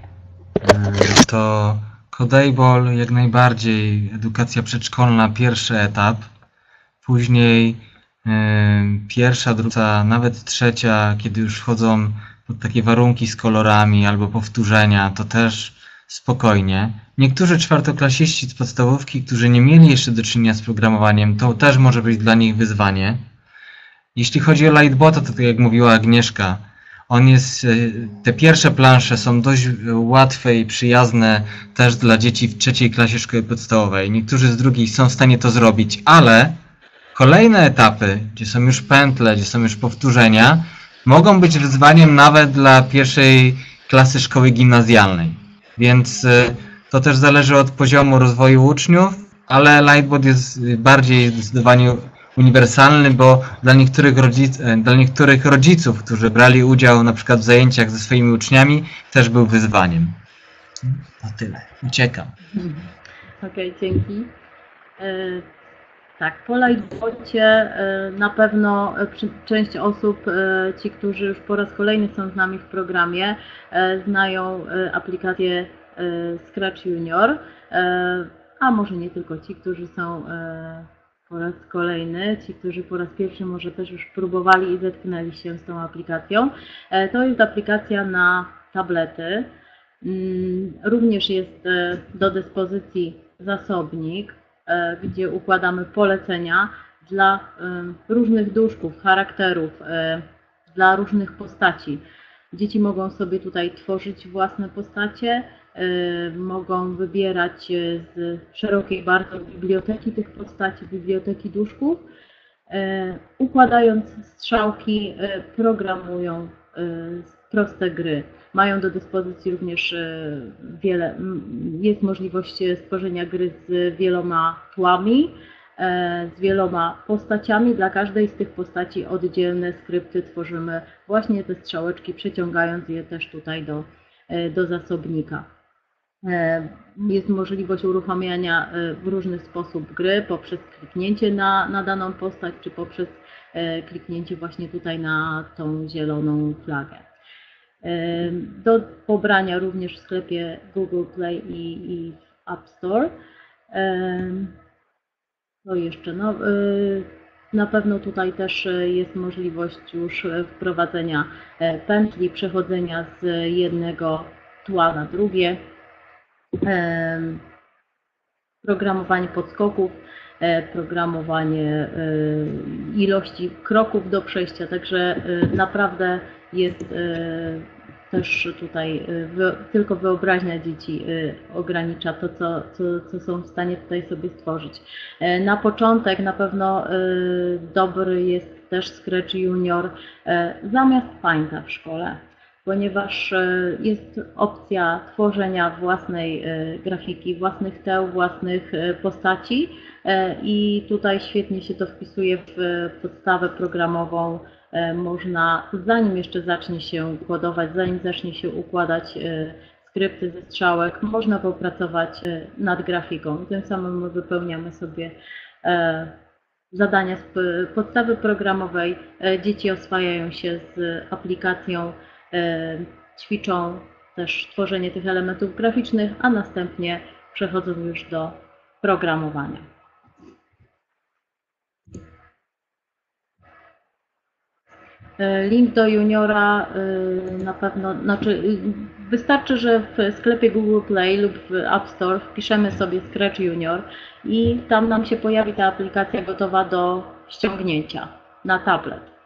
to Codable jak najbardziej edukacja przedszkolna, pierwszy etap, później yy, pierwsza, druga, nawet trzecia, kiedy już wchodzą pod takie warunki z kolorami albo powtórzenia, to też spokojnie. Niektórzy czwartoklasiści z podstawówki, którzy nie mieli jeszcze do czynienia z programowaniem, to też może być dla nich wyzwanie. Jeśli chodzi o Lightbota, to tak jak mówiła Agnieszka, on jest, te pierwsze plansze są dość łatwe i przyjazne też dla dzieci w trzeciej klasie szkoły podstawowej. Niektórzy z drugiej są w stanie to zrobić, ale kolejne etapy, gdzie są już pętle, gdzie są już powtórzenia, mogą być wyzwaniem nawet dla pierwszej klasy szkoły gimnazjalnej. Więc to też zależy od poziomu rozwoju uczniów, ale Lightbot jest bardziej zdecydowanie uniwersalny, bo dla niektórych, rodzic, dla niektórych rodziców, którzy brali udział na przykład w zajęciach ze swoimi uczniami, też był wyzwaniem. To tyle. Uciekam. Okej, okay, dzięki. E, tak, po Lightbocie e, na pewno część osób, e, ci, którzy już po raz kolejny są z nami w programie, e, znają e, aplikację e, Scratch Junior, e, a może nie tylko ci, którzy są e, po raz kolejny, ci, którzy po raz pierwszy może też już próbowali i zetknęli się z tą aplikacją. To jest aplikacja na tablety. Również jest do dyspozycji zasobnik, gdzie układamy polecenia dla różnych duszków, charakterów, dla różnych postaci. Dzieci mogą sobie tutaj tworzyć własne postacie, mogą wybierać z szerokiej bardzo biblioteki tych postaci, biblioteki duszków. Układając strzałki, programują proste gry. Mają do dyspozycji również wiele, jest możliwość stworzenia gry z wieloma tłami, z wieloma postaciami. Dla każdej z tych postaci oddzielne skrypty tworzymy właśnie te strzałeczki, przeciągając je też tutaj do, do zasobnika. Jest możliwość uruchamiania w różny sposób gry poprzez kliknięcie na, na daną postać, czy poprzez kliknięcie właśnie tutaj na tą zieloną flagę. Do pobrania również w sklepie Google Play i, i App Store. To jeszcze, no, na pewno tutaj też jest możliwość już wprowadzenia pętli, przechodzenia z jednego tła na drugie. Programowanie podskoków, programowanie ilości kroków do przejścia, także naprawdę jest też tutaj tylko wyobraźnia dzieci ogranicza to, co, co, co są w stanie tutaj sobie stworzyć. Na początek na pewno dobry jest też Scratch Junior zamiast Painta w szkole, ponieważ jest opcja tworzenia własnej grafiki, własnych teł, własnych postaci i tutaj świetnie się to wpisuje w podstawę programową. Można, zanim jeszcze zacznie się kodować, zanim zacznie się układać skrypty ze strzałek, można popracować nad grafiką. Tym samym my wypełniamy sobie zadania z podstawy programowej. Dzieci oswajają się z aplikacją, ćwiczą też tworzenie tych elementów graficznych, a następnie przechodzą już do programowania. Link do juniora na pewno, znaczy wystarczy, że w sklepie Google Play lub w App Store wpiszemy sobie Scratch Junior i tam nam się pojawi ta aplikacja gotowa do ściągnięcia na tablet.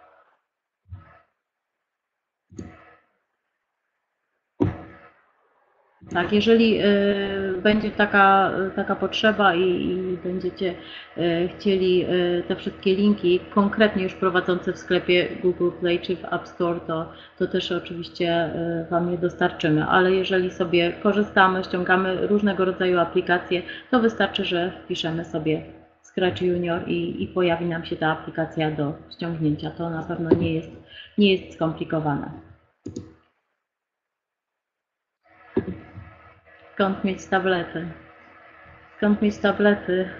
Tak, jeżeli y, będzie taka, taka potrzeba i, i będziecie y, chcieli y, te wszystkie linki konkretnie już prowadzące w sklepie Google Play czy w App Store, to, to też oczywiście y, Wam je dostarczymy. Ale jeżeli sobie korzystamy, ściągamy różnego rodzaju aplikacje, to wystarczy, że wpiszemy sobie Scratch Junior i, i pojawi nam się ta aplikacja do ściągnięcia. To na pewno nie jest, nie jest skomplikowane. Skąd mieć tablety? Skąd mieć tablety?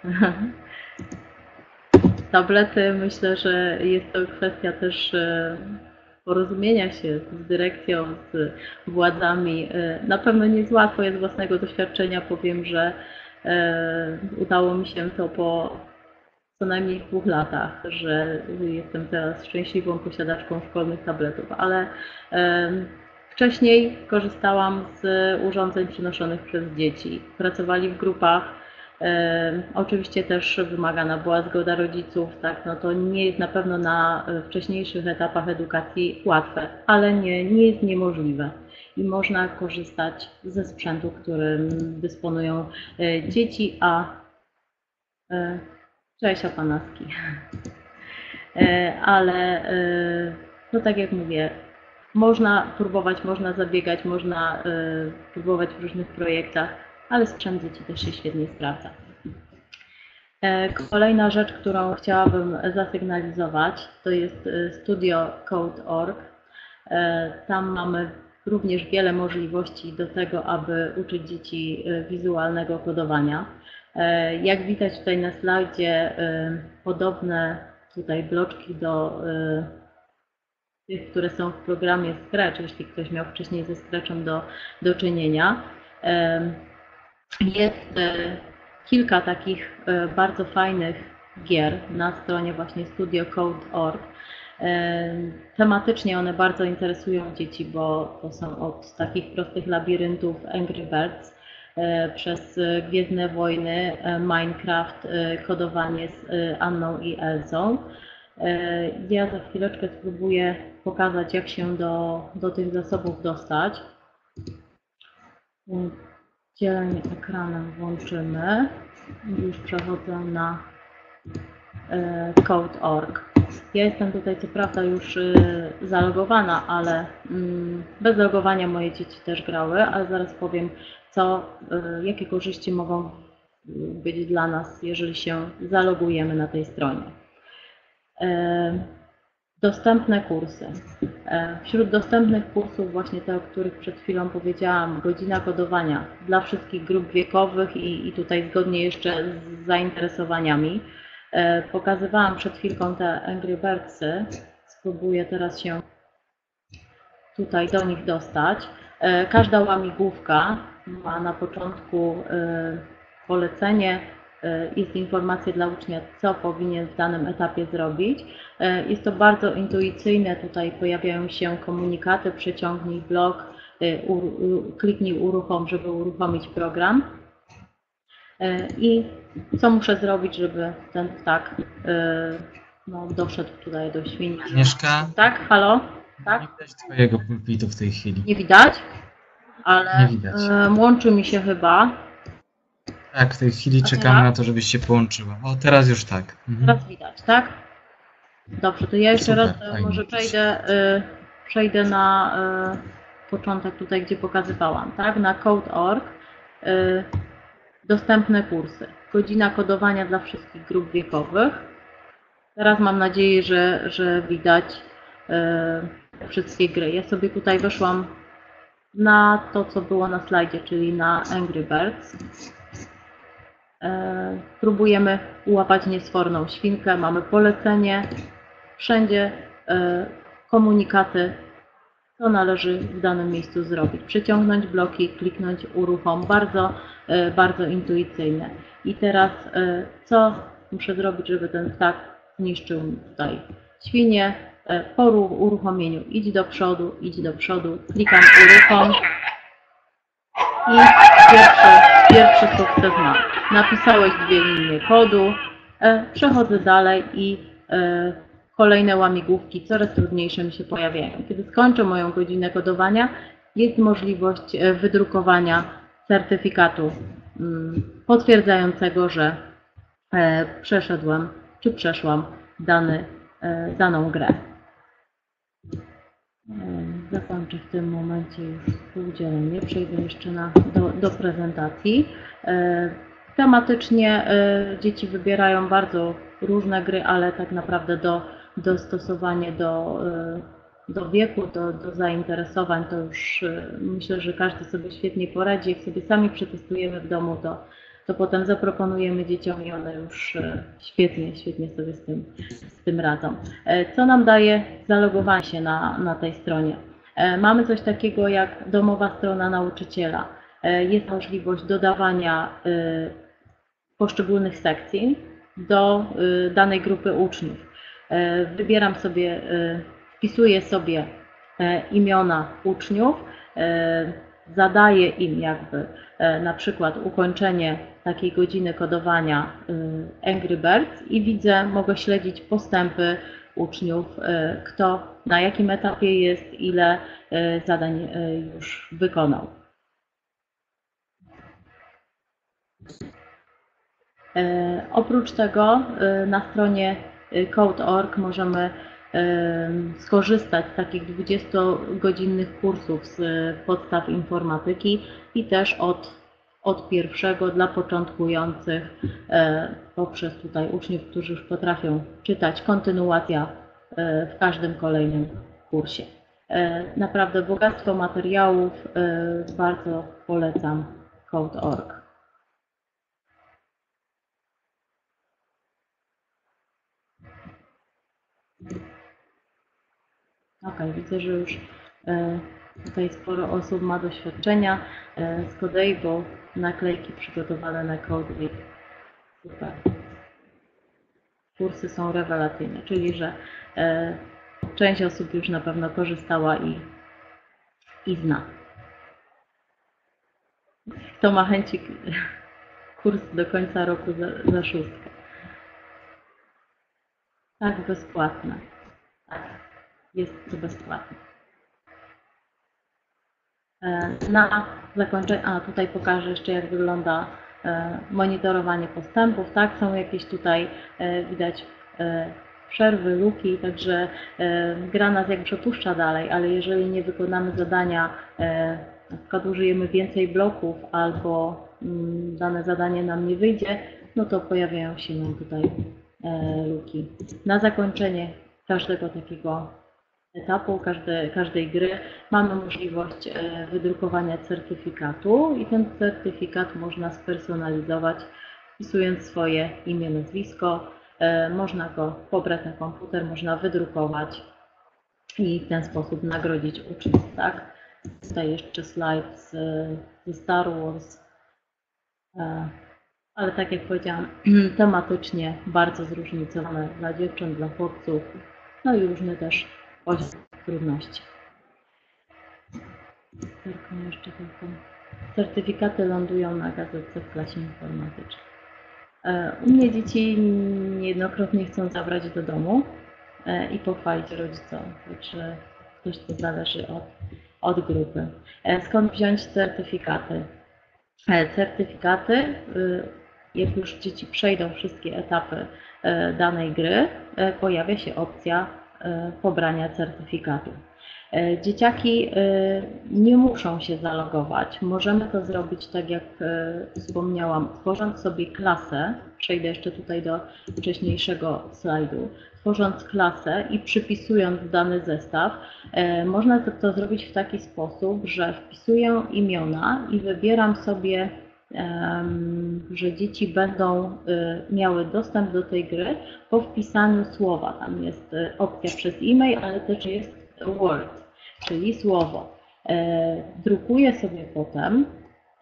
Tablety, myślę, że jest to kwestia też porozumienia się z dyrekcją, z władzami. Na pewno nie jest łatwo, ja z własnego doświadczenia powiem, że udało mi się to po co najmniej dwóch latach, że jestem teraz szczęśliwą posiadaczką szkolnych tabletów, ale wcześniej korzystałam z urządzeń przynoszonych przez dzieci. Pracowali w grupach. E, oczywiście też wymagana była zgoda rodziców, tak, no to nie jest na pewno na wcześniejszych etapach edukacji łatwe, ale nie, nie jest niemożliwe. I można korzystać ze sprzętu, którym dysponują e, dzieci, a e, cześć Opanaski. E, ale e, no tak jak mówię, można próbować, można zabiegać, można y, próbować w różnych projektach, ale sprzęt dzieci też się świetnie sprawdza. E, kolejna rzecz, którą chciałabym zasygnalizować, to jest Studio Code kropka org. E, tam mamy również wiele możliwości do tego, aby uczyć dzieci wizualnego kodowania. E, jak widać tutaj na slajdzie, y, podobne tutaj bloczki do y, tych, które są w programie Scratch, jeśli ktoś miał wcześniej ze Scratchem do, do czynienia. Jest kilka takich bardzo fajnych gier na stronie właśnie Studio Code kropka org. Tematycznie one bardzo interesują dzieci, bo to są od takich prostych labiryntów Angry Birds przez Gwiezdne Wojny, Minecraft, kodowanie z Anną i Elzą. Ja za chwileczkę spróbuję pokazać, jak się do, do tych zasobów dostać. Dzielenie ekranem włączymy. Już przechodzę na code kropka org. Ja jestem tutaj co prawda już zalogowana, ale bez logowania moje dzieci też grały, ale zaraz powiem, co, jakie korzyści mogą być dla nas, jeżeli się zalogujemy na tej stronie. Dostępne kursy. Wśród dostępnych kursów właśnie te, o których przed chwilą powiedziałam, godzina kodowania dla wszystkich grup wiekowych i, i tutaj zgodnie jeszcze z zainteresowaniami. Pokazywałam przed chwilką te Angry Birdsy. Spróbuję teraz się tutaj do nich dostać. Każda łamigłówka ma na początku polecenie, jest informacja dla ucznia, co powinien w danym etapie zrobić. Jest to bardzo intuicyjne, tutaj pojawiają się komunikaty, przeciągnij blok, kliknij uruchom, żeby uruchomić program. I co muszę zrobić, żeby ten ptak no, doszedł tutaj do świni. Agnieszka? Tak, halo? Tak? Nie widać twojego pulpitu w tej chwili. Nie widać? Ale Nie widać. łączy mi się chyba. Tak, w tej chwili czekamy na to, żebyś się połączyła. O, teraz już tak. Mhm. Teraz widać, tak? Dobrze, to ja jeszcze Super, raz fajnie. może przejdę, przejdę na początek tutaj, gdzie pokazywałam, tak? Na code kropka org. Dostępne kursy. Godzina kodowania dla wszystkich grup wiekowych. Teraz mam nadzieję, że, że widać wszystkie gry. Ja sobie tutaj weszłam na to, co było na slajdzie, czyli na Angry Birds. Próbujemy ułapać niesforną świnkę, mamy polecenie, wszędzie komunikaty, co należy w danym miejscu zrobić. Przeciągnąć bloki, kliknąć uruchom, bardzo, bardzo intuicyjne. I teraz co muszę zrobić, żeby ten ptak zniszczył mi tutaj świnie, po uruchomieniu idź do przodu, idź do przodu, klikam uruchom i pierwszy, pierwszy sukces mam. Napisałeś dwie linie kodu, przechodzę dalej i kolejne łamigłówki coraz trudniejsze mi się pojawiają. Kiedy skończę moją godzinę kodowania, jest możliwość wydrukowania certyfikatu potwierdzającego, że przeszedłem czy przeszłam dany, daną grę. Zakończę w tym momencie już współdzielenie. Przejdę jeszcze na, do, do prezentacji. Tematycznie dzieci wybierają bardzo różne gry, ale tak naprawdę do dostosowanie do, do wieku, do, do zainteresowań, to już myślę, że każdy sobie świetnie poradzi. Jak sobie sami przetestujemy w domu, to, to potem zaproponujemy dzieciom i one już świetnie, świetnie sobie z tym, z tym radzą. Co nam daje zalogowanie się na, na tej stronie? Mamy coś takiego jak domowa strona nauczyciela. Jest możliwość dodawania poszczególnych sekcji do danej grupy uczniów. Wybieram sobie, wpisuję sobie imiona uczniów, zadaję im jakby na przykład ukończenie takiej godziny kodowania Angry Birds i widzę, mogę śledzić postępy uczniów, kto na jakim etapie jest, ile zadań już wykonał. Oprócz tego na stronie code kropka org możemy skorzystać z takich dwudziestogodzinnych kursów z podstaw informatyki i też od, od pierwszego dla początkujących poprzez tutaj uczniów, którzy już potrafią czytać, kontynuacja w każdym kolejnym kursie. Naprawdę bogactwo materiałów, bardzo polecam code kropka org. Ok, widzę, że już tutaj sporo osób ma doświadczenia z Codei, bo naklejki przygotowane na Codei. Super. Kursy są rewelacyjne, czyli że część osób już na pewno korzystała i, i zna. Kto ma chęci, kurs do końca roku za, za szóstkę. Tak, bezpłatne. Tak. Jest to bezpłatne. Na zakończenie, a tutaj pokażę jeszcze, jak wygląda monitorowanie postępów. Tak, są jakieś tutaj, widać, przerwy, luki, także gra nas jakby przepuszcza dalej, ale jeżeli nie wykonamy zadania, na przykład użyjemy więcej bloków albo dane zadanie nam nie wyjdzie, no to pojawiają się nam tutaj luki. Na zakończenie każdego takiego etapu, każdej, każdej gry mamy możliwość wydrukowania certyfikatu i ten certyfikat można spersonalizować, wpisując swoje imię, nazwisko. Można go pobrać na komputer, można wydrukować i w ten sposób nagrodzić uczniów. Tak? Tutaj jeszcze slajd z, ze Star Wars, ale tak jak powiedziałam, tematycznie bardzo zróżnicowane dla dziewcząt, dla chłopców, no i różne też poziom trudności. Zerknę jeszcze tylko. Certyfikaty lądują na gazetce w klasie informatycznej. U mnie dzieci niejednokrotnie chcą zabrać do domu i pochwalić rodzicom, także też to zależy od, od grupy. Skąd wziąć certyfikaty? Certyfikaty, jak już dzieci przejdą wszystkie etapy danej gry, pojawia się opcja pobrania certyfikatu. Dzieciaki nie muszą się zalogować. Możemy to zrobić tak, jak wspomniałam, tworząc sobie klasę. Przejdę jeszcze tutaj do wcześniejszego slajdu. Tworząc klasę i przypisując dany zestaw, można to zrobić w taki sposób, że wpisuję imiona i wybieram sobie, że dzieci będą miały dostęp do tej gry po wpisaniu słowa. Tam jest opcja przez e-mail, ale też jest Word, czyli słowo. Drukuję sobie potem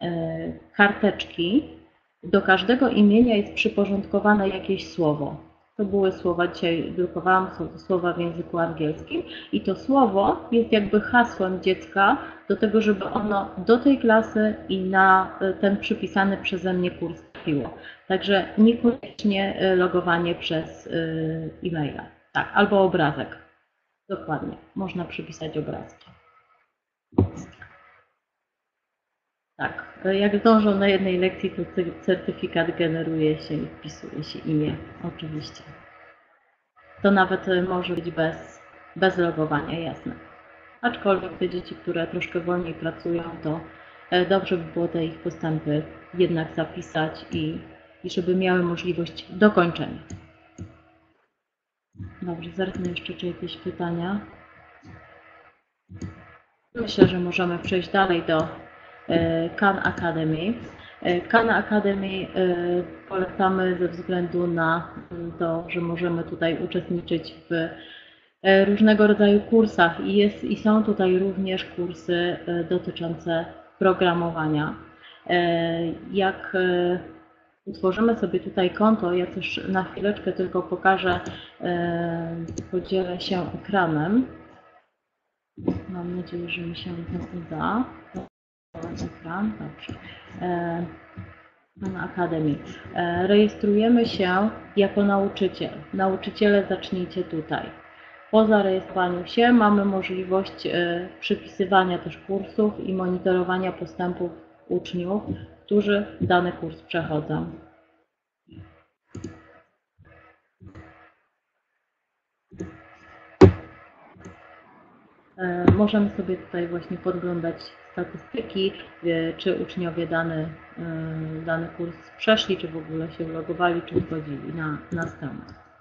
karteczki. Do każdego imienia jest przyporządkowane jakieś słowo. To były słowa, dzisiaj drukowałam, są to słowa w języku angielskim i to słowo jest jakby hasłem dziecka do tego, żeby ono do tej klasy i na ten przypisany przeze mnie kurs trafiło. Także niekoniecznie logowanie przez e-maila. Tak, albo obrazek. Dokładnie, można przypisać obrazki. Tak, jak zdążą na jednej lekcji, to certyfikat generuje się i wpisuje się imię, oczywiście. To nawet może być bez, bez logowania, jasne. Aczkolwiek te dzieci, które troszkę wolniej pracują, to dobrze by było te ich postępy jednak zapisać i, i żeby miały możliwość dokończenia. Dobrze, zerknę jeszcze, czy jakieś pytania. Myślę, że możemy przejść dalej do Khan Academy. Khan Academy polecamy ze względu na to, że możemy tutaj uczestniczyć w różnego rodzaju kursach i, jest, i są tutaj również kursy dotyczące programowania. Jak utworzymy sobie tutaj konto, ja też na chwileczkę tylko pokażę, podzielę się ekranem. Mam nadzieję, że mi się to uda. Ekran, dobrze. Khan Academy. Rejestrujemy się jako nauczyciel. Nauczyciele, zacznijcie tutaj. Po zarejestrowaniu się mamy możliwość przypisywania też kursów i monitorowania postępów uczniów, którzy dany kurs przechodzą. Możemy sobie tutaj właśnie podglądać statystyki, czy uczniowie dany, dany kurs przeszli, czy w ogóle się logowali, czy wchodzili na, na stronę.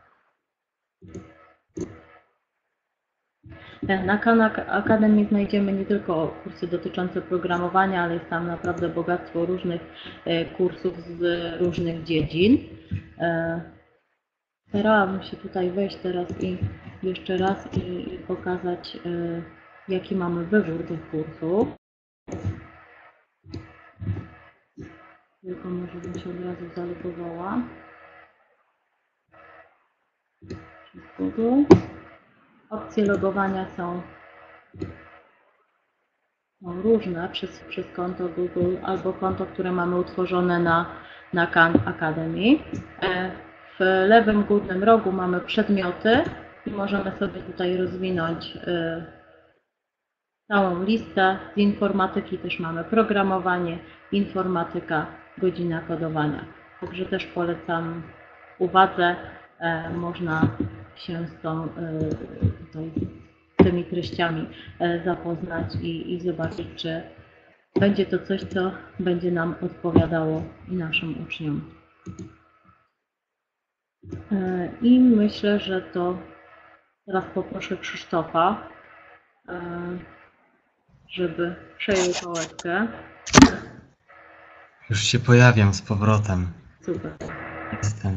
Na Khan Academy znajdziemy nie tylko kursy dotyczące programowania, ale jest tam naprawdę bogactwo różnych kursów z różnych dziedzin. Starałabym się tutaj wejść teraz i jeszcze raz i, i pokazać, jaki mamy wybór tych kursów. Tylko może bym się od razu zalogowała. Google. Opcje logowania są, są różne przez, przez konto Google albo konto, które mamy utworzone na, na Khan Academy. W lewym górnym rogu mamy przedmioty i możemy sobie tutaj rozwinąć całą listę. Z informatyki też mamy programowanie, informatyka, godzina kodowania. Także też polecam uwadze, można się z tą, tutaj, tymi treściami zapoznać i, i zobaczyć, czy będzie to coś, co będzie nam odpowiadało i naszym uczniom. I myślę, że to teraz poproszę Krzysztofa, żeby przejął pałeczkę. Już się pojawiam z powrotem. Super. Jestem.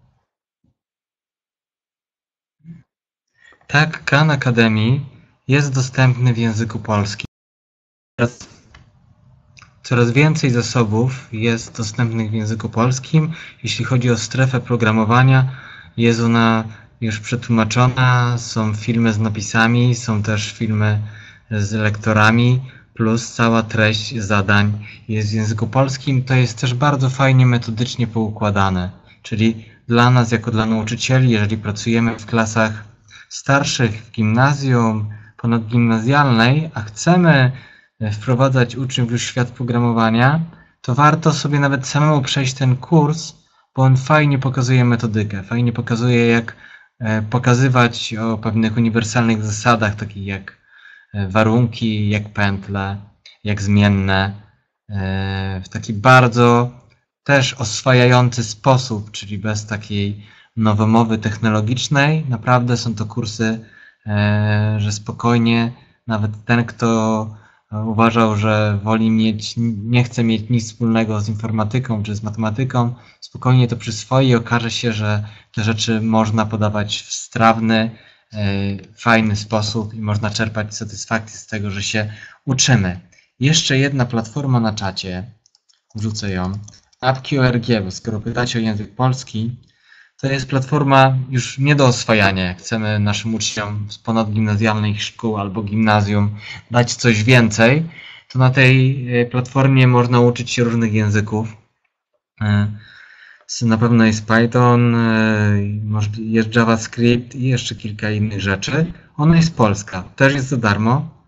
Tak, Khan Academy jest dostępny w języku polskim. Teraz coraz więcej zasobów jest dostępnych w języku polskim. Jeśli chodzi o strefę programowania, jest ona już przetłumaczona, są filmy z napisami, są też filmy z lektorami, plus cała treść zadań jest w języku polskim. To jest też bardzo fajnie metodycznie poukładane, czyli dla nas, jako dla nauczycieli, jeżeli pracujemy w klasach starszych, w gimnazjum, ponadgimnazjalnej, a chcemy wprowadzać uczniów już w świat programowania, to warto sobie nawet samemu przejść ten kurs, bo on fajnie pokazuje metodykę, fajnie pokazuje, jak pokazywać o pewnych uniwersalnych zasadach, takich jak warunki, jak pętle, jak zmienne, w taki bardzo też oswajający sposób, czyli bez takiej nowomowy technologicznej. Naprawdę są to kursy, że spokojnie nawet ten, kto uważał, że woli mieć, nie chce mieć nic wspólnego z informatyką czy z matematyką, spokojnie to przyswoi i okaże się, że te rzeczy można podawać w strawny, fajny sposób i można czerpać satysfakcję z tego, że się uczymy. Jeszcze jedna platforma na czacie, wrzucę ją, AppQRG, bo skoro pytacie o język polski, to jest platforma już nie do oswajania. Jak chcemy naszym uczniom z ponadgimnazjalnych szkół albo gimnazjum dać coś więcej, to na tej platformie można uczyć się różnych języków. Na pewno jest Python, jest JavaScript i jeszcze kilka innych rzeczy. Ona jest polska, też jest za darmo,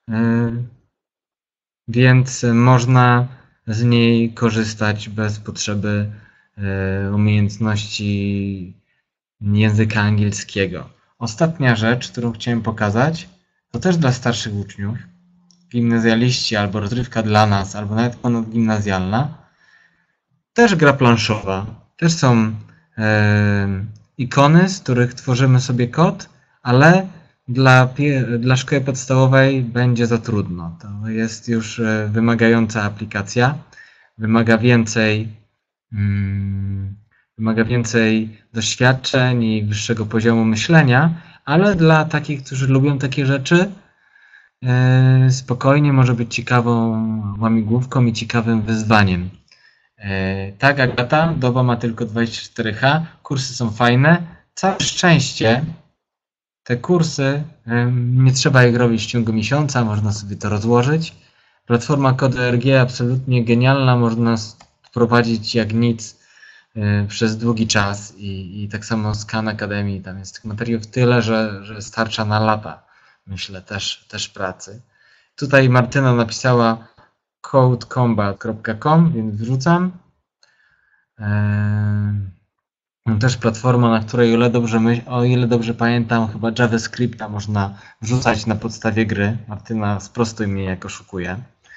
więc można z niej korzystać bez potrzeby umiejętności języka angielskiego. Ostatnia rzecz, którą chciałem pokazać, to też dla starszych uczniów, gimnazjaliści albo rozrywka dla nas, albo nawet ponadgimnazjalna, też gra planszowa. Też są e, ikony, z których tworzymy sobie kod, ale dla, dla szkoły podstawowej będzie za trudno. To jest już wymagająca aplikacja, wymaga więcej, mm, wymaga więcej doświadczeń i wyższego poziomu myślenia, ale dla takich, którzy lubią takie rzeczy, e, spokojnie może być ciekawą łamigłówką i ciekawym wyzwaniem. Tak, Agata, doba ma tylko dwadzieścia cztery H, kursy są fajne. Całe szczęście te kursy, nie trzeba ich robić w ciągu miesiąca, można sobie to rozłożyć. Platforma KodeRG absolutnie genialna, można wprowadzić jak nic przez długi czas i, i tak samo z Khan Academy, tam jest tych materiałów tyle, że, że starcza na lata, myślę, też, też pracy. Tutaj Martyna napisała code combat kropka com, więc wrzucam. Eee, też platforma, na której o ile dobrze, myśl, o ile dobrze pamiętam, chyba JavaScripta można wrzucać na podstawie gry. Martyna, sprostuj mnie, jak oszukuję.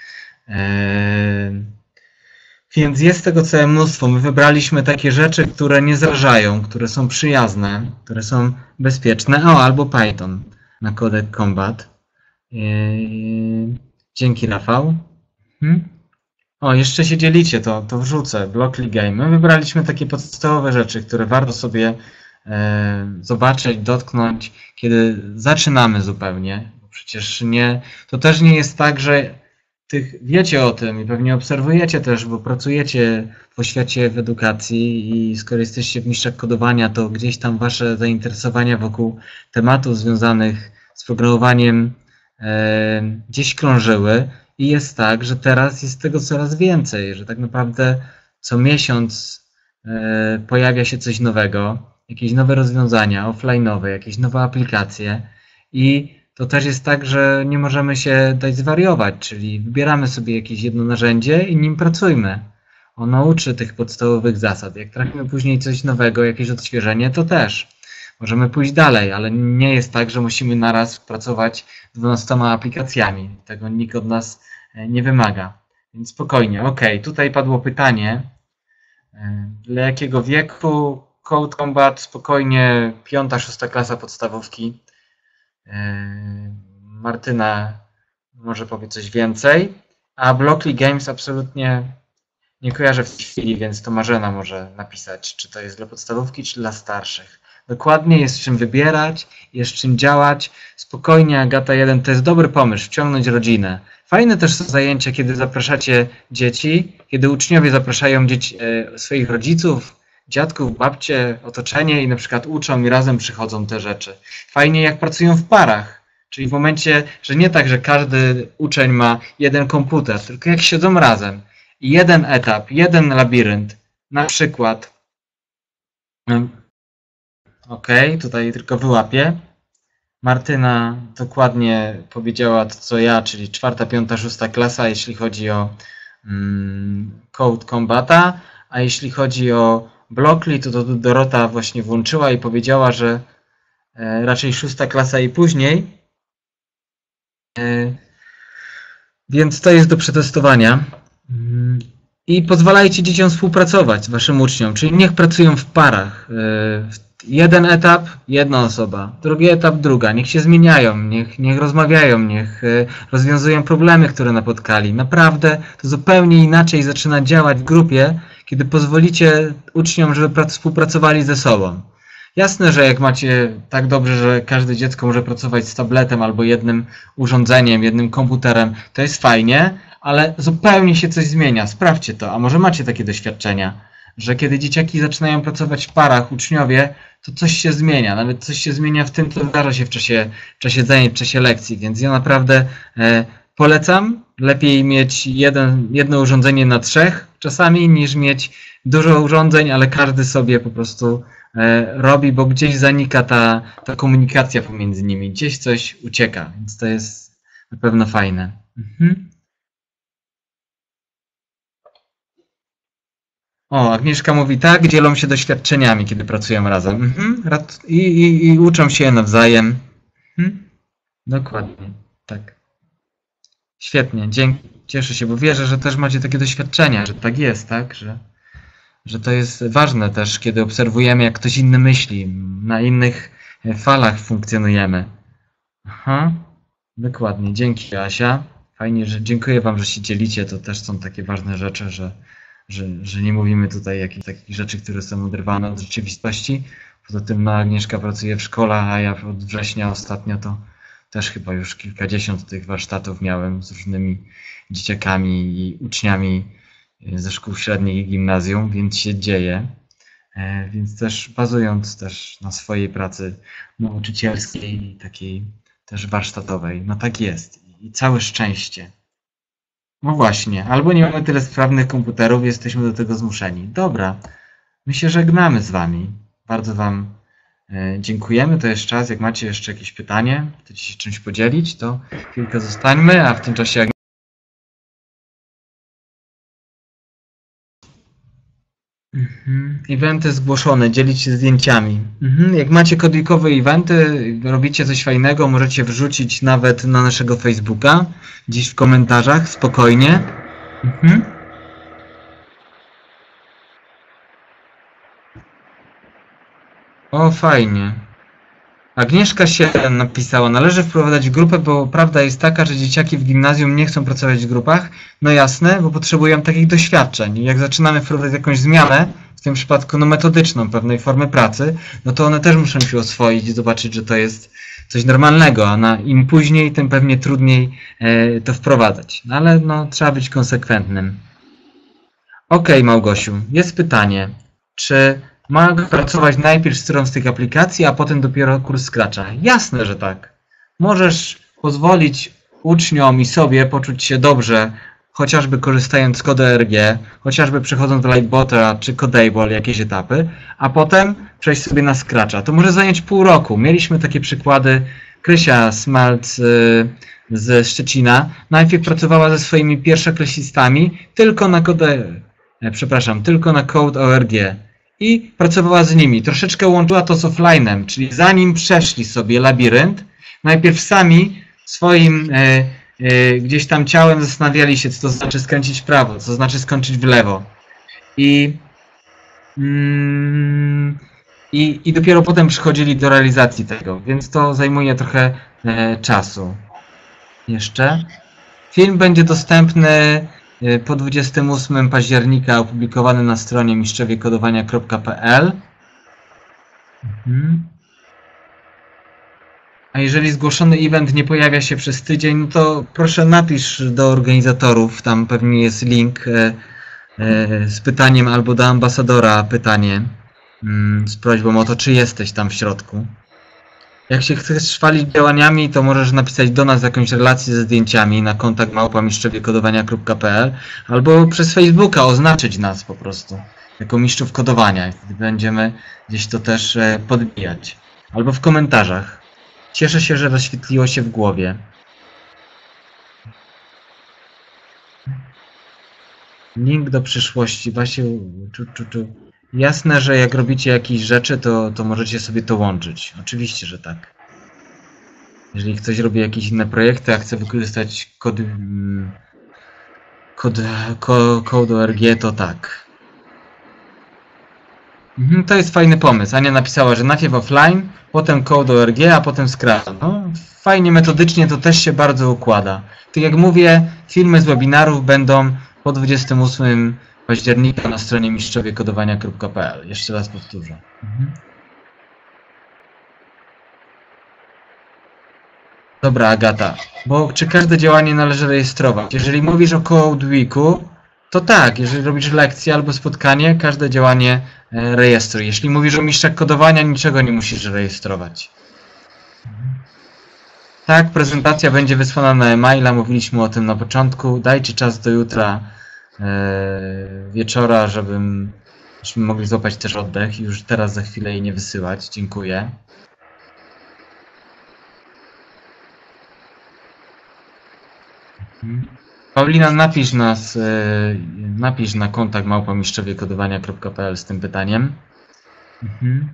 Eee, więc jest tego całe mnóstwo. My wybraliśmy takie rzeczy, które nie zrażają, które są przyjazne, które są bezpieczne. O, albo Python na Code Combat. Eee, dzięki, Rafał. Hmm? O, jeszcze się dzielicie, to, to wrzucę. Blockly Game. My wybraliśmy takie podstawowe rzeczy, które warto sobie e, zobaczyć, dotknąć, kiedy zaczynamy zupełnie. Bo przecież nie, to też nie jest tak, że tych, wiecie o tym i pewnie obserwujecie też, bo pracujecie w oświacie, w edukacji i skoro jesteście w mistrzach kodowania, to gdzieś tam wasze zainteresowania wokół tematów związanych z programowaniem e, gdzieś krążyły. I jest tak, że teraz jest tego coraz więcej, że tak naprawdę co miesiąc e, pojawia się coś nowego, jakieś nowe rozwiązania offline'owe, jakieś nowe aplikacje i to też jest tak, że nie możemy się dać zwariować, czyli wybieramy sobie jakieś jedno narzędzie i nim pracujmy. Ono uczy tych podstawowych zasad. Jak trafimy później coś nowego, jakieś odświeżenie, to też. Możemy pójść dalej, ale nie jest tak, że musimy naraz pracować dwunastoma aplikacjami. Tego nikt od nas nie wymaga. Więc spokojnie. Ok, tutaj padło pytanie. Dla jakiego wieku Code Combat? Spokojnie, piąta, szósta klasa podstawówki. Martyna może powie coś więcej. A Blockly Games absolutnie nie kojarzę w tej chwili, więc to Marzena może napisać, czy to jest dla podstawówki, czy dla starszych. Dokładnie, jest czym wybierać, jest czym działać. Spokojnie, Agata jeden to jest dobry pomysł, wciągnąć rodzinę. Fajne też są zajęcia, kiedy zapraszacie dzieci, kiedy uczniowie zapraszają dzieci, e, swoich rodziców, dziadków, babcie, otoczenie i na przykład uczą i razem przychodzą te rzeczy. Fajnie jak pracują w parach, czyli w momencie, że nie tak, że każdy uczeń ma jeden komputer, tylko jak siedzą razem i jeden etap, jeden labirynt, na przykład ok, tutaj tylko wyłapię. Martyna dokładnie powiedziała to, co ja, czyli czwarta, piąta, szósta klasa, jeśli chodzi o mm, Code Combata, a jeśli chodzi o Blockly, to, to Dorota właśnie włączyła i powiedziała, że e, raczej szósta klasa i później. E, więc to jest do przetestowania. Mm, I pozwalajcie dzieciom współpracować z waszym uczniom, czyli niech pracują w parach. E, Jeden etap, jedna osoba, drugi etap, druga. Niech się zmieniają, niech, niech rozmawiają, niech rozwiązują problemy, które napotkali. Naprawdę to zupełnie inaczej zaczyna działać w grupie, kiedy pozwolicie uczniom, żeby współpracowali ze sobą. Jasne, że jak macie tak dobrze, że każde dziecko może pracować z tabletem albo jednym urządzeniem, jednym komputerem, to jest fajnie, ale zupełnie się coś zmienia. Sprawdźcie to, a może macie takie doświadczenia. że kiedy dzieciaki zaczynają pracować w parach, uczniowie, to coś się zmienia. Nawet coś się zmienia w tym, co wydarza się w czasie, w czasie zajęć, w czasie lekcji. Więc ja naprawdę e, polecam. Lepiej mieć jeden, jedno urządzenie na trzech czasami, niż mieć dużo urządzeń, ale każdy sobie po prostu e, robi, bo gdzieś zanika ta, ta komunikacja pomiędzy nimi. Gdzieś coś ucieka, więc to jest na pewno fajne. Mhm. O, Agnieszka mówi tak, dzielą się doświadczeniami, kiedy pracują razem. Mhm. I, i, I uczą się nawzajem. Mhm. Dokładnie, tak. Świetnie, dzięki. Cieszę się, bo wierzę, że też macie takie doświadczenia, że tak jest, tak? Że, że to jest ważne też, kiedy obserwujemy, jak ktoś inny myśli, na innych falach funkcjonujemy. Aha, dokładnie, dzięki Asia. Fajnie, że dziękuję Wam, że się dzielicie, to też są takie ważne rzeczy, że, że, że nie mówimy tutaj jakichś takich rzeczy, które są oderwane od rzeczywistości. Poza tym no, Agnieszka pracuje w szkole, a ja od września ostatnio to też chyba już kilkadziesiąt tych warsztatów miałem z różnymi dzieciakami i uczniami ze szkół średnich i gimnazjum, więc się dzieje. Więc też bazując też na swojej pracy nauczycielskiej i takiej też warsztatowej. No tak jest. I całe szczęście. No właśnie, albo nie mamy tyle sprawnych komputerów, jesteśmy do tego zmuszeni. Dobra, my się żegnamy z Wami. Bardzo Wam dziękujemy. To jest czas, jak macie jeszcze jakieś pytanie, chcecie się czymś podzielić, to chwilkę zostańmy, a w tym czasie jak Mhm. Eventy zgłoszone, dzielić się zdjęciami. Mhm. Jak macie kodikowe eventy, robicie coś fajnego, możecie wrzucić nawet na naszego Facebooka, gdzieś w komentarzach, spokojnie. Mhm. O, fajnie. Agnieszka się napisała, należy wprowadzać grupę, bo prawda jest taka, że dzieciaki w gimnazjum nie chcą pracować w grupach. No jasne, bo potrzebują takich doświadczeń. I jak zaczynamy wprowadzać jakąś zmianę, w tym przypadku no, metodyczną, pewnej formy pracy, no to one też muszą się oswoić i zobaczyć, że to jest coś normalnego, a na, im później, tym pewnie trudniej e, to wprowadzać. No, ale no, trzeba być konsekwentnym. Okej, okay, Małgosiu, jest pytanie, czy mogę pracować najpierw z którąś z tych aplikacji, a potem dopiero kurs Scratcha? Jasne, że tak. Możesz pozwolić uczniom i sobie poczuć się dobrze, chociażby korzystając z CodeORG, chociażby przechodząc do Lightbota czy Codeable, jakieś etapy, a potem przejść sobie na Scratcha. To może zająć pół roku. Mieliśmy takie przykłady. Krysia Smalc ze Szczecina najpierw pracowała ze swoimi pierwszoklasistami tylko na Code, przepraszam, tylko na CodeORG. I pracowała z nimi. Troszeczkę łączyła to z offline'em, czyli zanim przeszli sobie labirynt, najpierw sami swoim e, e, gdzieś tam ciałem zastanawiali się, co to znaczy skręcić w prawo, co to znaczy skończyć w lewo. I, mm, i, i dopiero potem przychodzili do realizacji tego, więc to zajmuje trochę e, czasu. Jeszcze. Film będzie dostępny po dwudziestego ósmego października, opublikowany na stronie mistrzowiekodowania kropka p l. Mhm. A jeżeli zgłoszony event nie pojawia się przez tydzień, no to proszę napisz do organizatorów, tam pewnie jest link e, e, z pytaniem, albo do ambasadora pytanie mm, z prośbą o to, czy jesteś tam w środku. Jak się chcesz chwalić działaniami, to możesz napisać do nas jakąś relację ze zdjęciami na kontakt małpa mistrzowiekodowania kropka p l albo przez Facebooka oznaczyć nas po prostu jako mistrzów kodowania i wtedy będziemy gdzieś to też podbijać. Albo w komentarzach. Cieszę się, że rozświetliło się w głowie. Link do przyszłości. Basiu, czu, czu, czu. Jasne, że jak robicie jakieś rzeczy, to, to możecie sobie to łączyć. Oczywiście, że tak. Jeżeli ktoś robi jakieś inne projekty, a chce wykorzystać kod, kod, kod, CodeORG, to tak. Mhm, to jest fajny pomysł. Ania napisała, że najpierw offline, potem CodeORG, a potem Scratch. No, fajnie metodycznie to też się bardzo układa. Tak jak mówię, filmy z webinarów będą po dwudziestego ósmego października na stronie mistrzowiekodowania kropka p l. Jeszcze raz powtórzę. Mhm. Dobra, Agata, bo czy każde działanie należy rejestrować? Jeżeli mówisz o Code Weeku, to tak, jeżeli robisz lekcję albo spotkanie, każde działanie e, rejestruj. Jeśli mówisz o mistrzach kodowania, niczego nie musisz rejestrować. Tak, prezentacja będzie wysłana na e-maila, mówiliśmy o tym na początku. Dajcie czas do jutra e, wieczora, żebym, żebyśmy mogli złapać też oddech i już teraz za chwilę jej nie wysyłać. Dziękuję. Paulina, napisz nas, napisz na kontakt małpa mistrzowiekodowania kropka p l z tym pytaniem. Mhm.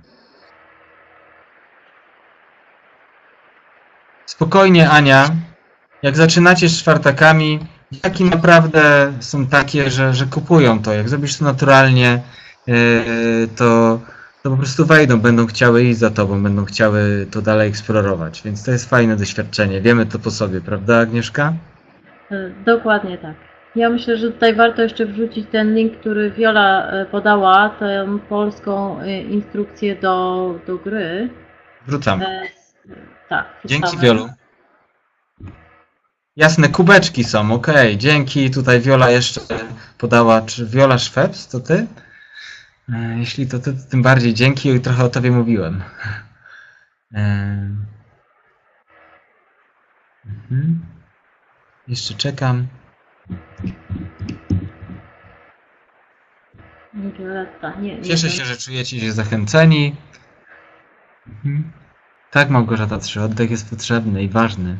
Spokojnie, Ania. Jak zaczynacie z czwartakami, jaki naprawdę są takie, że, że kupują to. Jak zrobisz to naturalnie, to, to po prostu wejdą, będą chciały iść za tobą, będą chciały to dalej eksplorować. Więc to jest fajne doświadczenie. Wiemy to po sobie, prawda, Agnieszka? Dokładnie tak. Ja myślę, że tutaj warto jeszcze wrzucić ten link, który Wiola podała, tę polską instrukcję do, do gry. Wrzucam. E, tak. Dzięki, wrzucamy. Wiolu. Jasne, kubeczki są, ok. Dzięki. Tutaj Wiola jeszcze podała. Czy Wiola Szwebs, to ty? E, jeśli to ty, to tym bardziej dzięki i trochę o tobie mówiłem. E, mhm. Jeszcze czekam. Violetta, nie, nie Cieszę wiem. się, że czujecie się zachęceni. Mhm. Tak, Małgorzata trzy. Oddech jest potrzebny i ważny.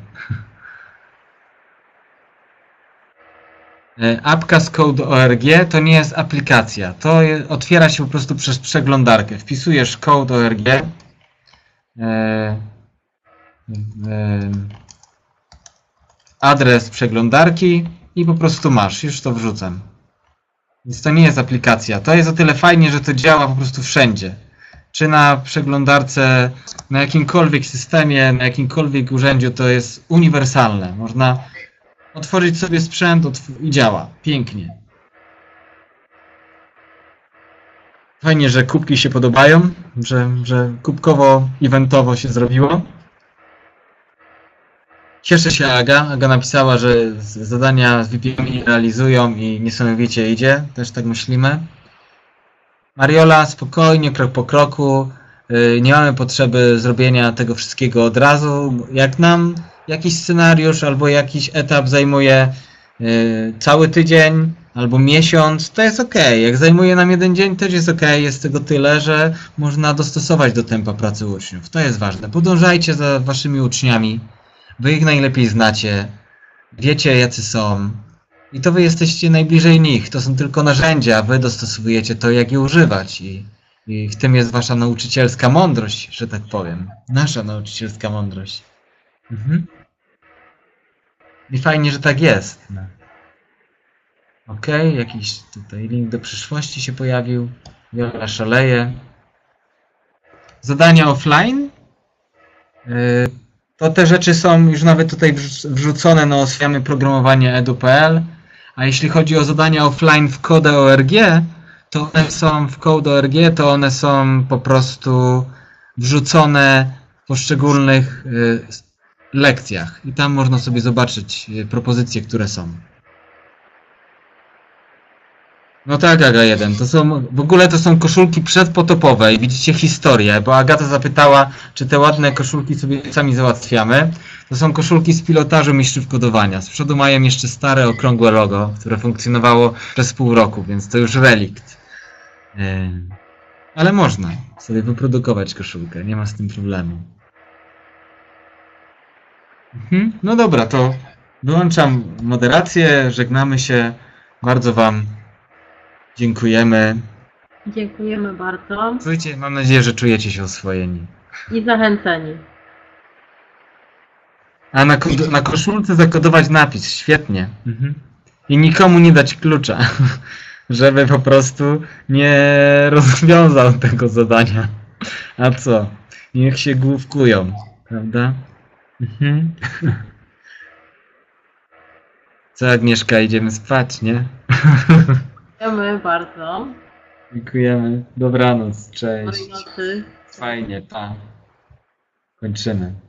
Apka z code kropka org to nie jest aplikacja. To je, otwiera się po prostu przez przeglądarkę. Wpisujesz code kropka org. E, e, adres przeglądarki i po prostu masz. Już to wrzucam. Więc to nie jest aplikacja. To jest o tyle fajnie, że to działa po prostu wszędzie. Czy na przeglądarce, na jakimkolwiek systemie, na jakimkolwiek urzędziu, to jest uniwersalne. Można otworzyć sobie sprzęt i działa. Pięknie. Fajnie, że kubki się podobają, że, że kubkowo-eventowo się zrobiło. Cieszę się, Aga. Aga napisała, że zadania z V P N realizują i niesamowicie idzie. Też tak myślimy. Mariola, spokojnie, krok po kroku. Nie mamy potrzeby zrobienia tego wszystkiego od razu. Jak nam jakiś scenariusz albo jakiś etap zajmuje cały tydzień albo miesiąc, to jest ok. Jak zajmuje nam jeden dzień, też jest ok. Jest tego tyle, że można dostosować do tempa pracy uczniów. To jest ważne. Podążajcie za waszymi uczniami. Wy ich najlepiej znacie. Wiecie, jacy są. I to wy jesteście najbliżej nich. To są tylko narzędzia, a wy dostosowujecie to, jak je używać. I, i w tym jest wasza nauczycielska mądrość, że tak powiem. Nasza nauczycielska mądrość. Mhm. I fajnie, że tak jest. No. Ok, jakiś tutaj link do przyszłości się pojawił. Wiola szaleje. Zadania offline. Yy, to te rzeczy są już nawet tutaj wrzucone na oswiamy programowanie edu kropka p l. A jeśli chodzi o zadania offline w code kropka org, to one są w code kropka org, to one są po prostu wrzucone w poszczególnych yy, lekcjach. I tam można sobie zobaczyć yy, propozycje, które są. No tak, Aga jeden. To są, w ogóle to są koszulki przedpotopowe i widzicie historię, bo Agata zapytała, czy te ładne koszulki sobie sami załatwiamy. To są koszulki z pilotażu mistrzów kodowania. Z przodu mają jeszcze stare, okrągłe logo, które funkcjonowało przez pół roku, więc to już relikt. Yy. Ale można sobie wyprodukować koszulkę, nie ma z tym problemu. Mhm. No dobra, to wyłączam moderację, żegnamy się. Bardzo wam dziękujemy. Dziękujemy bardzo. Słuchajcie, mam nadzieję, że czujecie się oswojeni. I zachęceni. A na, na koszulce zakodować napis. Świetnie. Mhm. I nikomu nie dać klucza, żeby po prostu nie rozwiązał tego zadania. A co? Niech się główkują, prawda? Mhm. Co, Agnieszka, idziemy spać, nie? Dziękujemy bardzo. Dziękujemy. Dobranoc. Cześć. Dobrej nocy. Fajnie, pa. Kończymy.